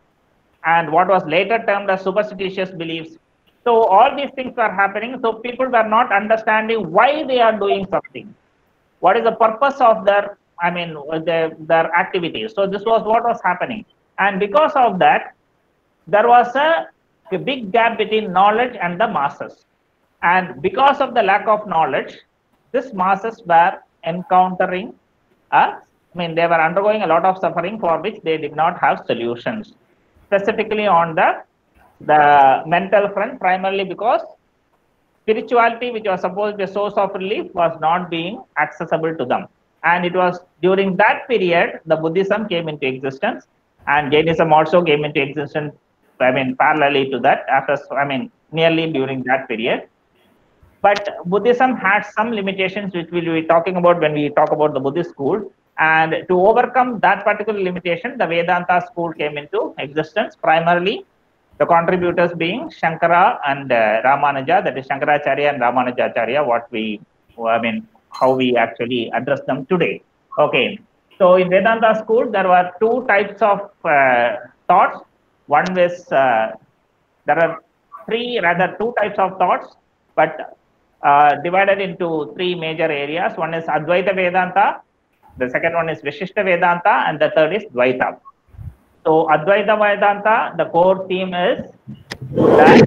and what was later termed as superstitious beliefs. So all these things were happening. So people were not understanding why they are doing something. What is the purpose of their, I mean, their, their activities? So this was what was happening. And because of that, there was a, a big gap between knowledge and the masses. And because of the lack of knowledge, these masses were encountering, a, I mean, they were undergoing a lot of suffering for which they did not have solutions. Specifically on the, the mental front, primarily because spirituality, which was supposed to be a source of relief, was not being accessible to them. And it was during that period, the Buddhism came into existence, and Jainism also came into existence, I mean, parallelly to that, after, I mean, nearly during that period. But Buddhism had some limitations, which we will be talking about when we talk about the Buddhist school. And to overcome that particular limitation, the Vedanta school came into existence, primarily the contributors being Shankara and uh, Ramanuja, that is Shankaracharya and Ramanujacharya, what we, I mean, how we actually address them today. Okay, so in Vedanta school, there were two types of uh, thoughts. One was, uh, there are three, rather two types of thoughts, but uh, divided into three major areas. One is Advaita Vedanta, the second one is Vishishta Vedanta, and the third is Dvaita. So Advaita Vedanta, the core theme is that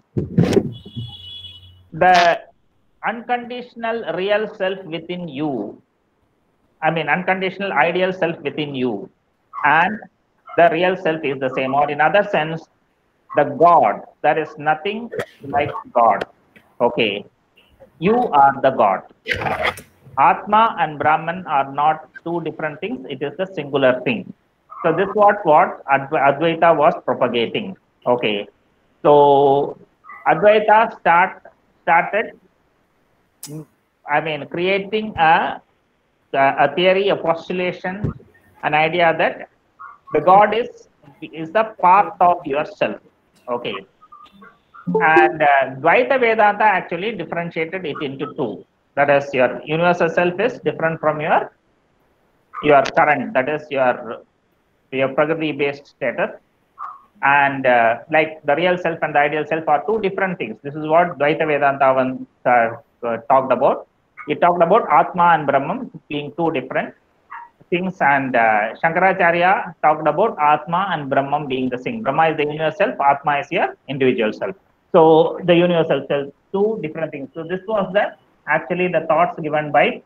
the unconditional real self within you, I mean unconditional ideal self within you, and the real self is the same, or in other sense, the God, there is nothing like God. Okay, you are the God. Atma and Brahman are not two different things, it is a singular thing. So this is what, what Advaita was propagating. Okay, so Advaita start, started, I mean, creating a, a theory, a postulation, an idea that the God is, is the part of yourself. Okay, and uh, Dvaita Vedanta actually differentiated it into two. That is, your universal self is different from your, your current, that is your your Prakriti-based status, and uh, like the real self and the ideal self are two different things. This is what Dvaita Vedanta once uh, uh, talked about. It talked about Atma and Brahman being two different things, and uh, Shankaracharya talked about Atma and Brahman being the same. Brahma is the universal self, Atma is your individual self. So the universal self, two different things. So this was the actually the thoughts given by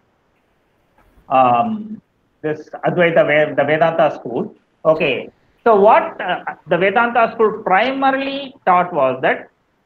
um, this Advaita, the Vedanta school. Okay, so what uh, the Vedanta school primarily taught was that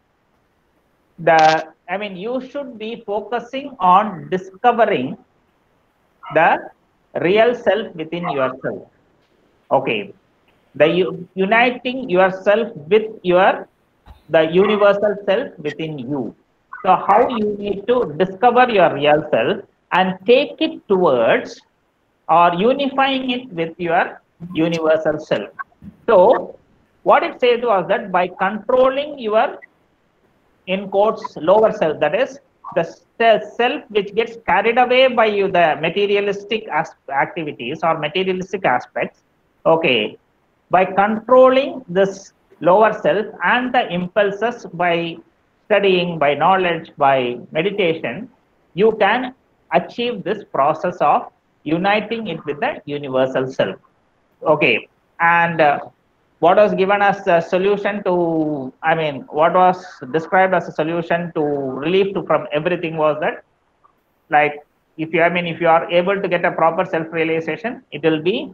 the, I mean, you should be focusing on discovering the real self within yourself. Okay, the uniting yourself with your the universal self within you. So how you need to discover your real self and take it towards or unifying it with your universal self. So what it says was that by controlling your, in quotes, lower self, that is the self which gets carried away by you, the materialistic activities or materialistic aspects. Okay, by controlling this lower self and the impulses by studying, by knowledge, by meditation, you can achieve this process of uniting it with the universal self. Okay, and uh, what was given as a solution to, I mean, what was described as a solution to relief to, from everything was that, like, if you, I mean, if you are able to get a proper self-realization, it will be,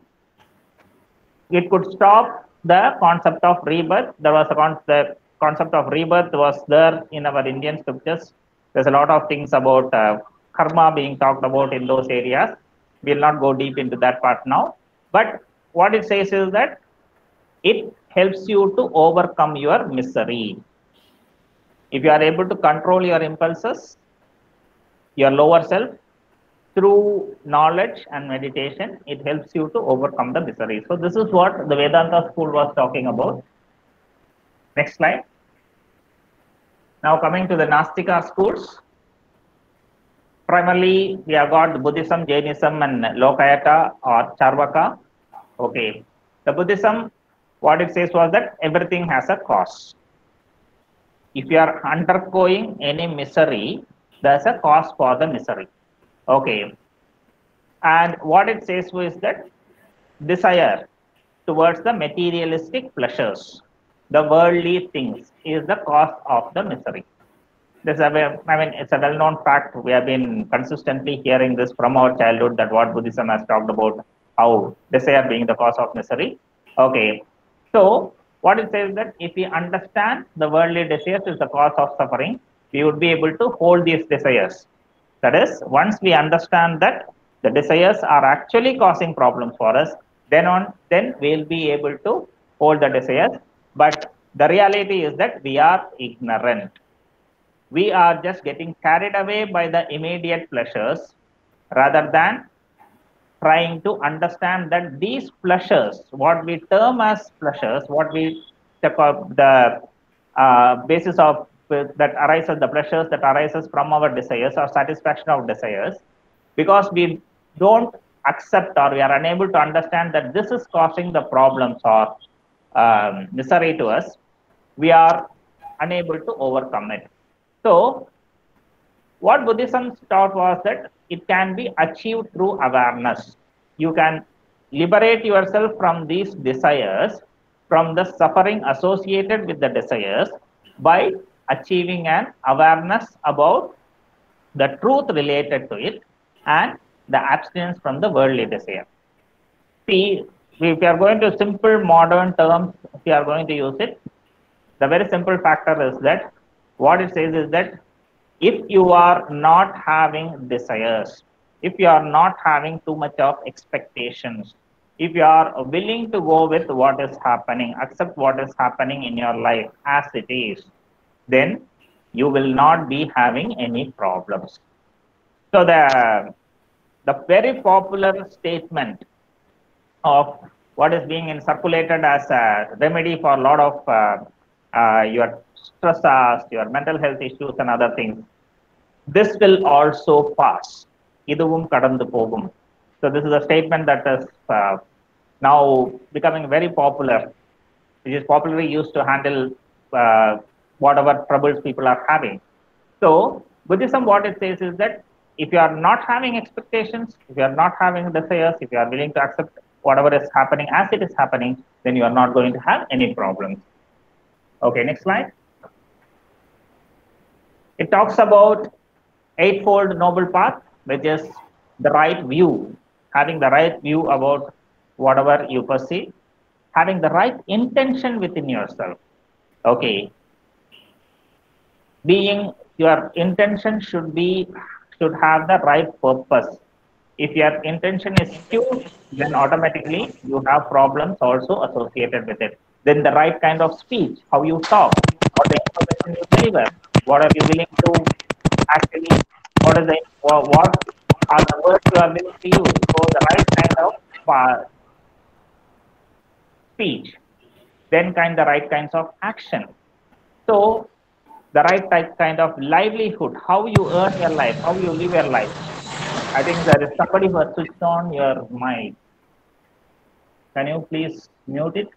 it could stop the concept of rebirth. There was a con the concept of rebirth was there in our Indian scriptures. There's a lot of things about uh, karma being talked about in those areas. We'll not go deep into that part now. But what it says is that it helps you to overcome your misery. If you are able to control your impulses, your lower self, through knowledge and meditation, it helps you to overcome the misery. So this is what the Vedanta school was talking about. Next slide. Now coming to the Nastika schools. Primarily, we have got Buddhism, Jainism, and Lokayata or Charvaka. Okay. The Buddhism, what it says was that everything has a cause. If you are undergoing any misery, there's a cause for the misery. Okay. And what it says is that desire towards the materialistic pleasures, the worldly things, is the cause of the misery. This is a, I mean, it's a well-known fact. We have been consistently hearing this from our childhood, that what Buddhism has talked about, how desire being the cause of misery. Okay. So what it says that if we understand the worldly desires is the cause of suffering, we would be able to hold these desires. That is, once we understand that the desires are actually causing problems for us, then on, then we'll be able to hold the desires. But the reality is that we are ignorant. We are just getting carried away by the immediate pleasures rather than trying to understand that these pleasures, what we term as pleasures, what we the, the uh, basis of that arises, the pleasures that arises from our desires or satisfaction of desires, because we don't accept or we are unable to understand that this is causing the problems or um, misery to us, we are unable to overcome it. So what Buddhism taught was that it can be achieved through awareness. You can liberate yourself from these desires, from the suffering associated with the desires, by achieving an awareness about the truth related to it and the abstinence from the worldly desire. See, if you are going to simple modern terms, if you are going to use it, the very simple factor is that what it says is that if you are not having desires, if you are not having too much of expectations, if you are willing to go with what is happening, accept what is happening in your life as it is, then you will not be having any problems. So the, the very popular statement of what is being circulated as a remedy for a lot of uh, uh, your stresses, your mental health issues and other things, this will also pass. Iduvum kadandu pogum. So this is a statement that is uh, now becoming very popular, which is popularly used to handle uh, whatever troubles people are having. So Buddhism, what it says is that if you are not having expectations, if you are not having desires, if you are willing to accept whatever is happening as it is happening, then you are not going to have any problems. Okay, next slide. It talks about eightfold noble path, which is the right view, having the right view about whatever you perceive, having the right intention within yourself. Okay, being your intention should be should have the right purpose. If your intention is skewed, then automatically you have problems also associated with it. Then the right kind of speech, how you talk, or the information you deliver, what are you willing to actually, what is the what are the words you are willing to use? So the right kind of uh, speech, then kind the right kinds of action. So the right type kind of livelihood, how you earn your life, how you live your life. I think there is somebody who has switched on your mic. Can you please mute it?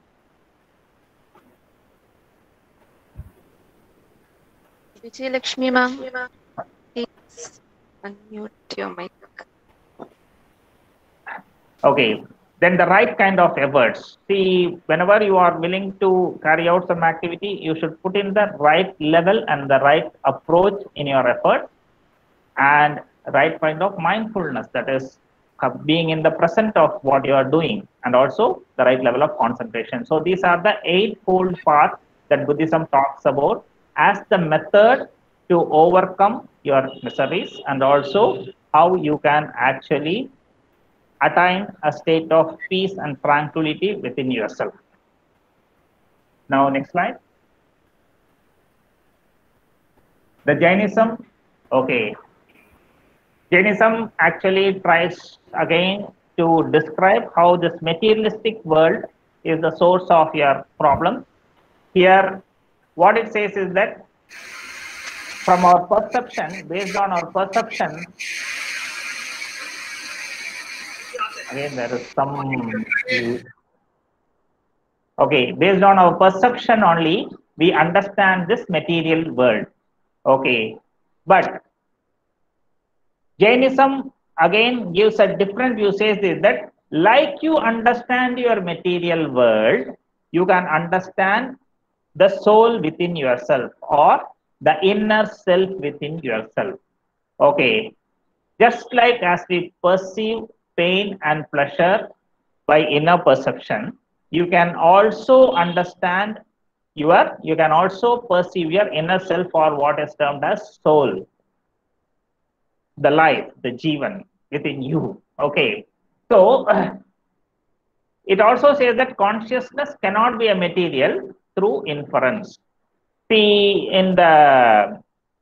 Vijay Lakshmi ma'am, please unmute your mic. Okay, then the right kind of efforts. See, whenever you are willing to carry out some activity, you should put in the right level and the right approach in your effort, and right kind of mindfulness, that is being in the present of what you are doing, and also the right level of concentration. So these are the eightfold path that Buddhism talks about as the method to overcome your miseries, and also how you can actually attain a state of peace and tranquility within yourself. Now, next slide. The Jainism, okay. Jainism actually tries again to describe how this materialistic world is the source of your problem. Here, what it says is that from our perception, based on our perception, again there is some, okay, based on our perception only, we understand this material world. Okay, but Jainism again gives a different view, says this, that like you understand your material world, you can understand the soul within yourself, or the inner self within yourself. Okay, just like as we perceive pain and pleasure by inner perception, you can also understand your, you can also perceive your inner self, or what is termed as soul, the life, the Jivan within you. Okay, so uh, it also says that consciousness cannot be a material through inference. See, in the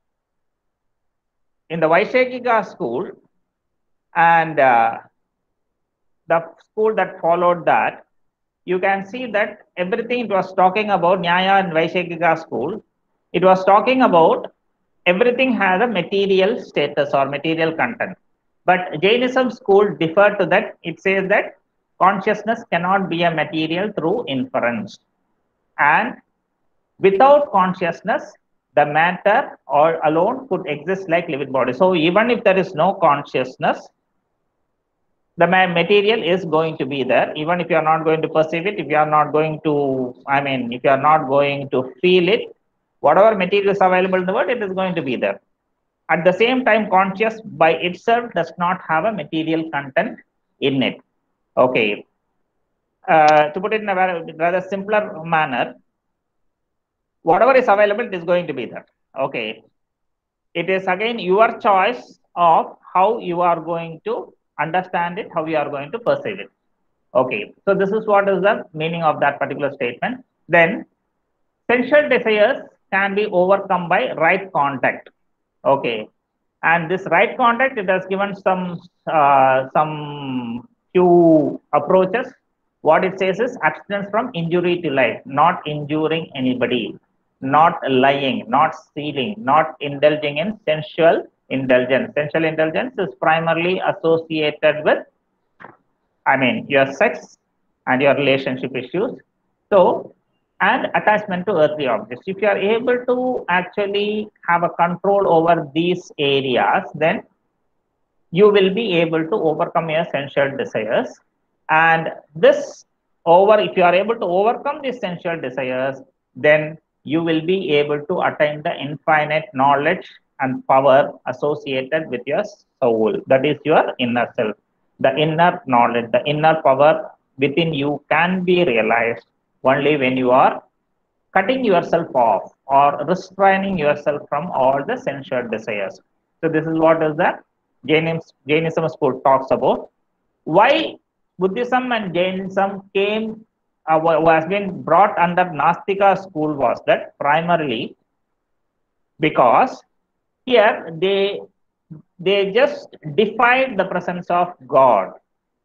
in the Vaisheshika school and uh, the school that followed that, you can see that everything it was talking about, Nyaya and Vaisheshika school, it was talking about everything has a material status or material content. But Jainism school differed to that. It says that consciousness cannot be a material through inference. And without consciousness, the matter or alone could exist like living body. So even if there is no consciousness, the material is going to be there. Even if you are not going to perceive it, if you are not going to, I mean, if you are not going to feel it, whatever material is available in the world, it is going to be there. At the same time, conscious by itself does not have a material content in it. Okay. Uh, to put it in a very, rather simpler manner, whatever is available, it is going to be there. Okay. It is again your choice of how you are going to understand it, how you are going to perceive it. Okay. So this is what is the meaning of that particular statement. Then, sensual desires can be overcome by right contact. Okay, and this right contact, it has given some uh, some few approaches. What it says is abstinence from injury to life, not injuring anybody, not lying, not stealing, not indulging in sensual indulgence. Sensual indulgence is primarily associated with, I mean, your sex and your relationship issues. So, and attachment to earthly objects. If you are able to actually have a control over these areas, then you will be able to overcome your sensual desires. And this over, if you are able to overcome these sensual desires, then you will be able to attain the infinite knowledge and power associated with your soul. That is your inner self. The inner knowledge, the inner power within you can be realized only when you are cutting yourself off or restraining yourself from all the sensual desires. So this is what is the Jainism, Jainism school talks about. Why Buddhism and Jainism came, uh, was been brought under Nastika school was that primarily because here they they just defied the presence of God,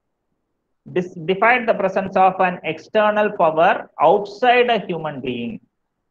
Dis defied the presence of an external power outside a human being.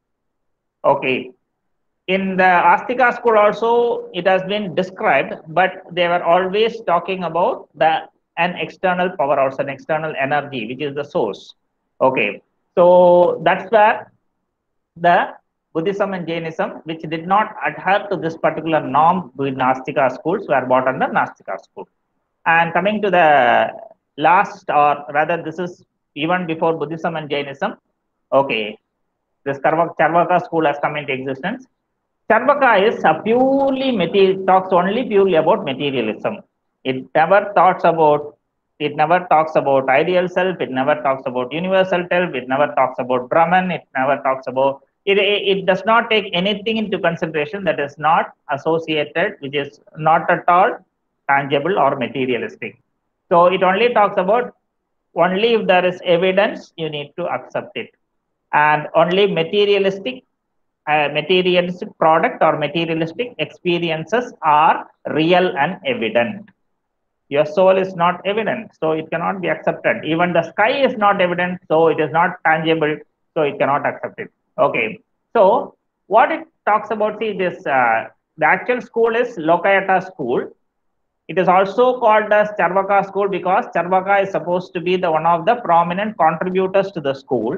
Okay. In the Astika school also, it has been described, but they were always talking about the an external power or an external energy, which is the source. Okay. So that's where the Buddhism and Jainism, which did not adhere to this particular norm with Nastika schools, were brought under Nastika school. And coming to the last, or rather, this is even before Buddhism and Jainism. Okay. This Charvaka school has come into existence. Charvaka is a purely material, talks only purely about materialism. It never talks about, it never talks about ideal self, it never talks about universal self, it never talks about Brahman, it never talks about, it, it, it does not take anything into consideration that is not associated, which is not at all tangible or materialistic. So it only talks about only if there is evidence, you need to accept it. And only materialistic Uh, materialistic product or materialistic experiences are real and evident. Your soul is not evident, so it cannot be accepted. Even the sky is not evident, so it is not tangible, so it cannot accept it. Okay, so what it talks about, see this, uh, the actual school is Lokayata school. It is also called as Charvaka school because Charvaka is supposed to be the one of the prominent contributors to the school.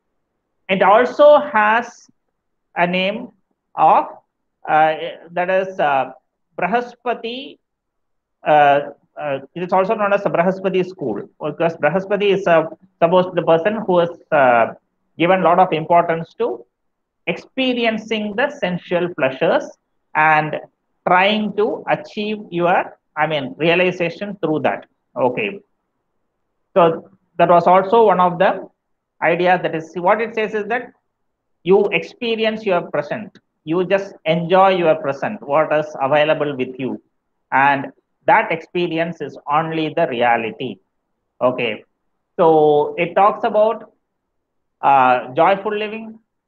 It also has a name of, uh, that is uh, Brahaspati, uh, uh, it is also known as the Brahaspati school, because Brahaspati is uh, supposed the person who is uh, given a lot of importance to experiencing the sensual pleasures and trying to achieve your, I mean, realization through that. Okay. So that was also one of the ideas, that is what it says is that you experience your present. You just enjoy your present, what is available with you. And that experience is only the reality. Okay. So it talks about uh, joyful living,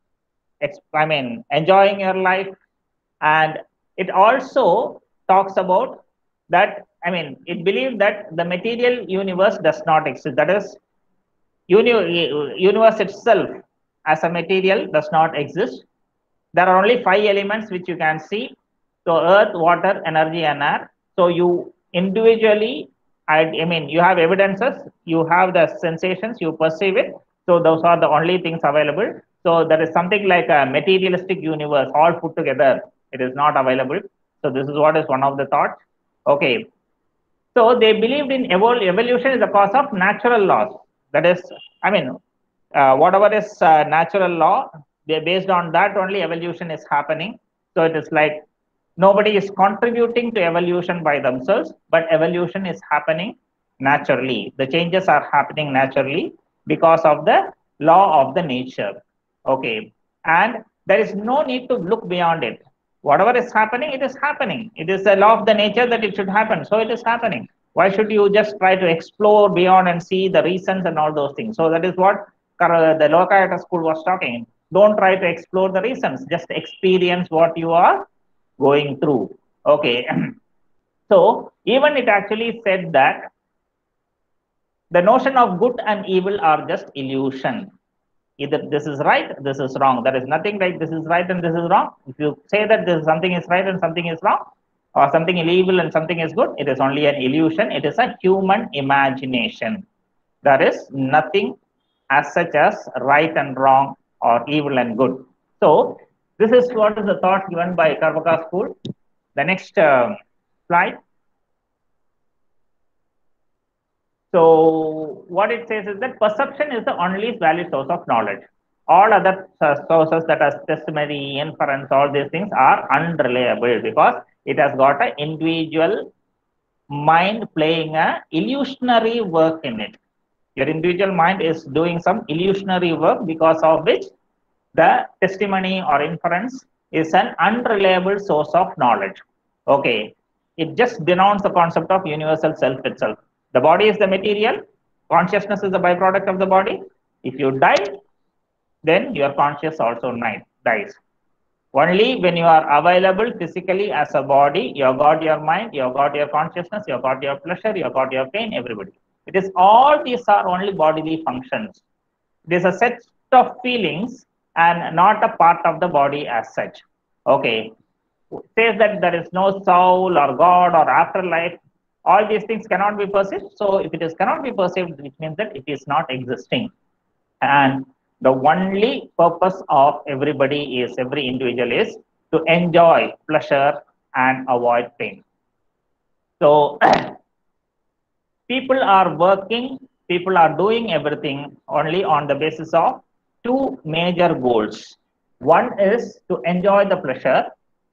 I mean, enjoying your life. And it also talks about that, I mean, it believes that the material universe does not exist. That is, uni universe itself as a material does not exist. There are only five elements which you can see. So earth, water, energy, and air. So you individually, I, I mean, you have evidences, you have the sensations, you perceive it. So those are the only things available. So there is something like a materialistic universe all put together. It is not available. So this is what is one of the thoughts. Okay. So they believed in evol evolution is the cause of natural laws. That is, I mean, Uh, whatever is uh, natural law, they based on that only evolution is happening. So it is like nobody is contributing to evolution by themselves, but evolution is happening naturally. The changes are happening naturally because of the law of the nature. Okay. And there is no need to look beyond it. Whatever is happening, it is happening. It is the law of the nature that it should happen. So it is happening. Why should you just try to explore beyond and see the reasons and all those things? So that is what the Lokayata school was talking. Don't try to explore the reasons, just experience what you are going through. Okay. So even it actually said that the notion of good and evil are just illusion. Either this is right, this is wrong. There is nothing like this is right and this is wrong. If you say that this something is right and something is wrong, or something is evil and something is good, it is only an illusion. It is a human imagination. There is nothing as such as right and wrong or evil and good. So this is what is the thought given by Charvaka school. The next uh, slide. So what it says is that perception is the only valid source of knowledge. All other uh, sources that are testimony, inference, all these things are unreliable because it has got an individual mind playing a illusionary work in it. Your individual mind is doing some illusionary work because of which the testimony or inference is an unreliable source of knowledge. Okay, it just denounces the concept of universal self itself. The body is the material, consciousness is the byproduct of the body. If you die, then your conscious also dies. Only when you are available physically as a body, you have got your mind, you have got your consciousness, you have got your pleasure, you have got your pain, everybody. It is all these are only bodily functions. It is a set of feelings and not a part of the body as such. Okay. It says that there is no soul or God or afterlife. All these things cannot be perceived. So if it is cannot be perceived, it means that it is not existing. And the only purpose of everybody is, every individual is to enjoy pleasure and avoid pain. So people are working, people are doing everything only on the basis of two major goals. One is to enjoy the pleasure,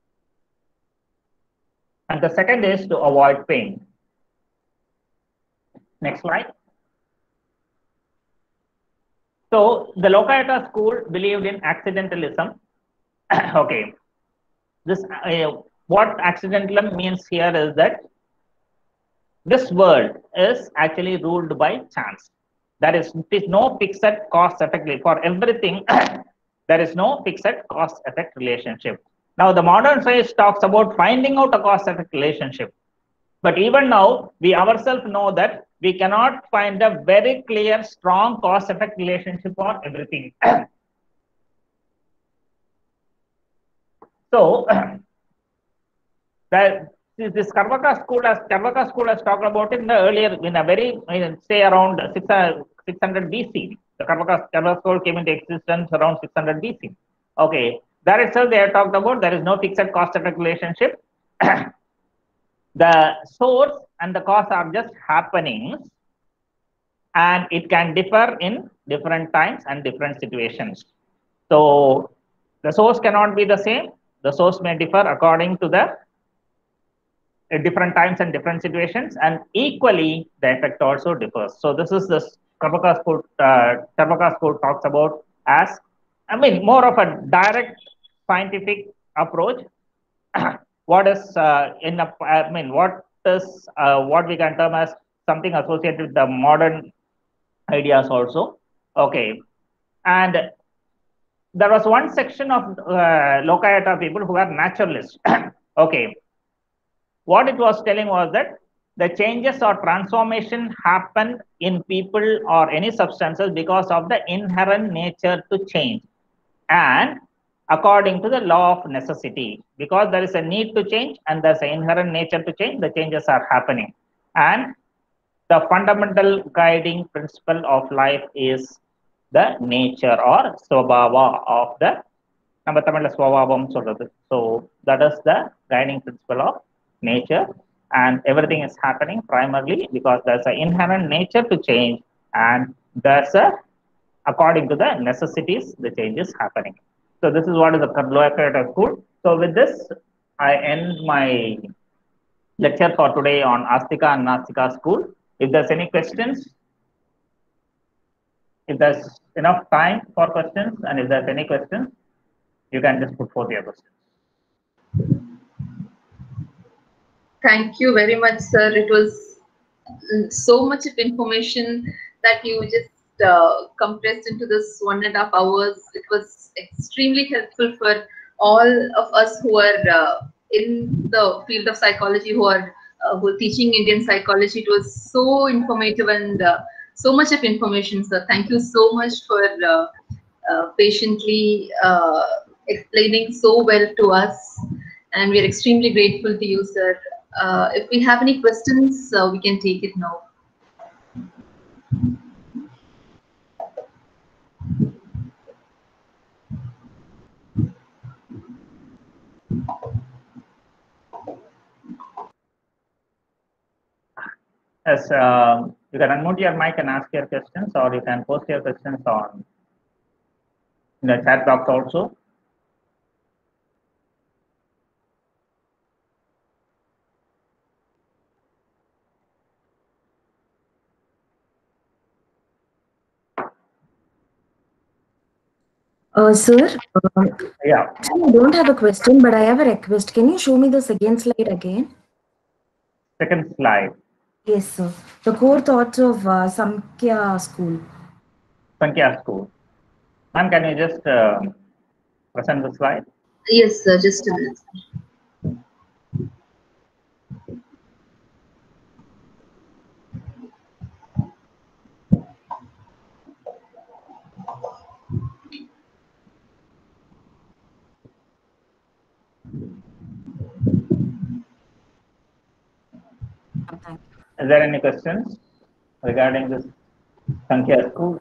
and the second is to avoid pain. Next slide. So the Lokayata school believed in accidentalism. Okay, this uh, what accidentalism means here is that this world is actually ruled by chance. There is, is no fixed cause effect for everything. There is no fixed cause effect relationship. Now the modern science talks about finding out a cause effect relationship. But even now, we ourselves know that we cannot find a very clear, strong cause effect relationship for everything. So that this Karvaka school has Karvaka school has talked about it in the earlier in a very in, say around six hundred B C. The Karvaka, Karvaka school came into existence around six hundred B C. Okay, there itself they have talked about there is no fixed cause effect relationship. The source and the cause are just happenings, and it can differ in different times and different situations. So the source cannot be the same. The source may differ according to the uh, different times and different situations, and equally the effect also differs. So this is the Karvaka school. Uh, Karvaka school talks about as, I mean, more of a direct scientific approach. What is uh, in a, I mean, what is uh, what we can term as something associated with the modern ideas also. Okay, and there was one section of uh, Lokayata people who are naturalists. Okay, what it was telling was that the changes or transformation happen in people or any substances because of the inherent nature to change, and according to the law of necessity, because there is a need to change and there's an inherent nature to change, the changes are happening. And the fundamental guiding principle of life is the nature or swabhava of the so that is the guiding principle of nature, and everything is happening primarily because there's an inherent nature to change, and there's a according to the necessities the change is happening. So this is what is the Lokayata school. So with this, I end my lecture for today on Astika and Nastika school. If there's any questions, if there's enough time for questions, and if there's any questions, you can just put forth your questions. Thank you very much, sir. It was so much of information that you just uh, compressed into this one and a half hours. It was extremely helpful for all of us who are uh, in the field of psychology, who are uh, who are teaching Indian psychology. It was so informative and uh, so much of information, sir. Thank you so much for uh, uh, patiently uh, explaining so well to us, and we are extremely grateful to you, sir. Uh, if we have any questions, uh, we can take it now. Yes, uh, You can unmute your mic and ask your questions, or you can post your questions on in the chat box also. Uh, sir, uh, Yeah. I don't have a question, but I have a request. Can you show me the second slide again? Second slide. Yes, sir. The core thoughts of uh, Samkhya school. Sankhya school. Ma'am, can you just uh, present the slide? Yes, sir. Just a minute. Thank Is there any questions regarding this Sankhya school?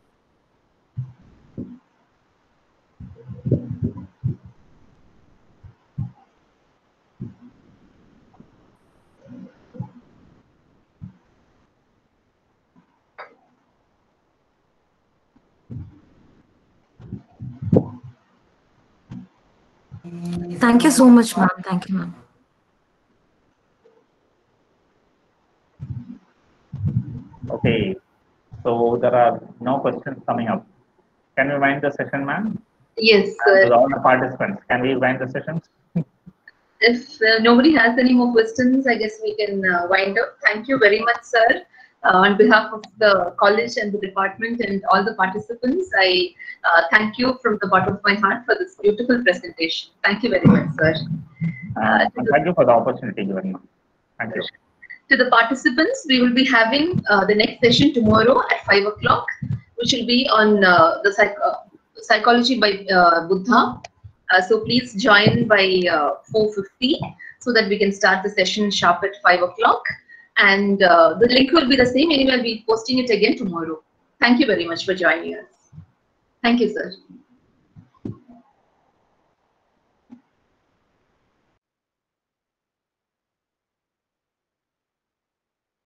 you. Thank you so much, ma'am. Thank you, ma'am. Okay, so there are no questions coming up. Can we wind the session, ma'am? Yes, And sir. with all the participants, can we wind the session? If uh, nobody has any more questions, I guess we can uh, wind up. Thank you very much, sir. Uh, on behalf of the college and the department and all the participants, I uh, thank you from the bottom of my heart for this beautiful presentation. Thank you very much, sir. Uh, thank you for the opportunity given. Thank you. To the participants, we will be having uh, the next session tomorrow at five o'clock, which will be on uh, the psych uh, psychology by uh, Buddha. Uh, so please join by uh, four fifty so that we can start the session sharp at five o'clock. And uh, the link will be the same. Anyway, I'll be posting it again tomorrow. Thank you very much for joining us. Thank you, sir.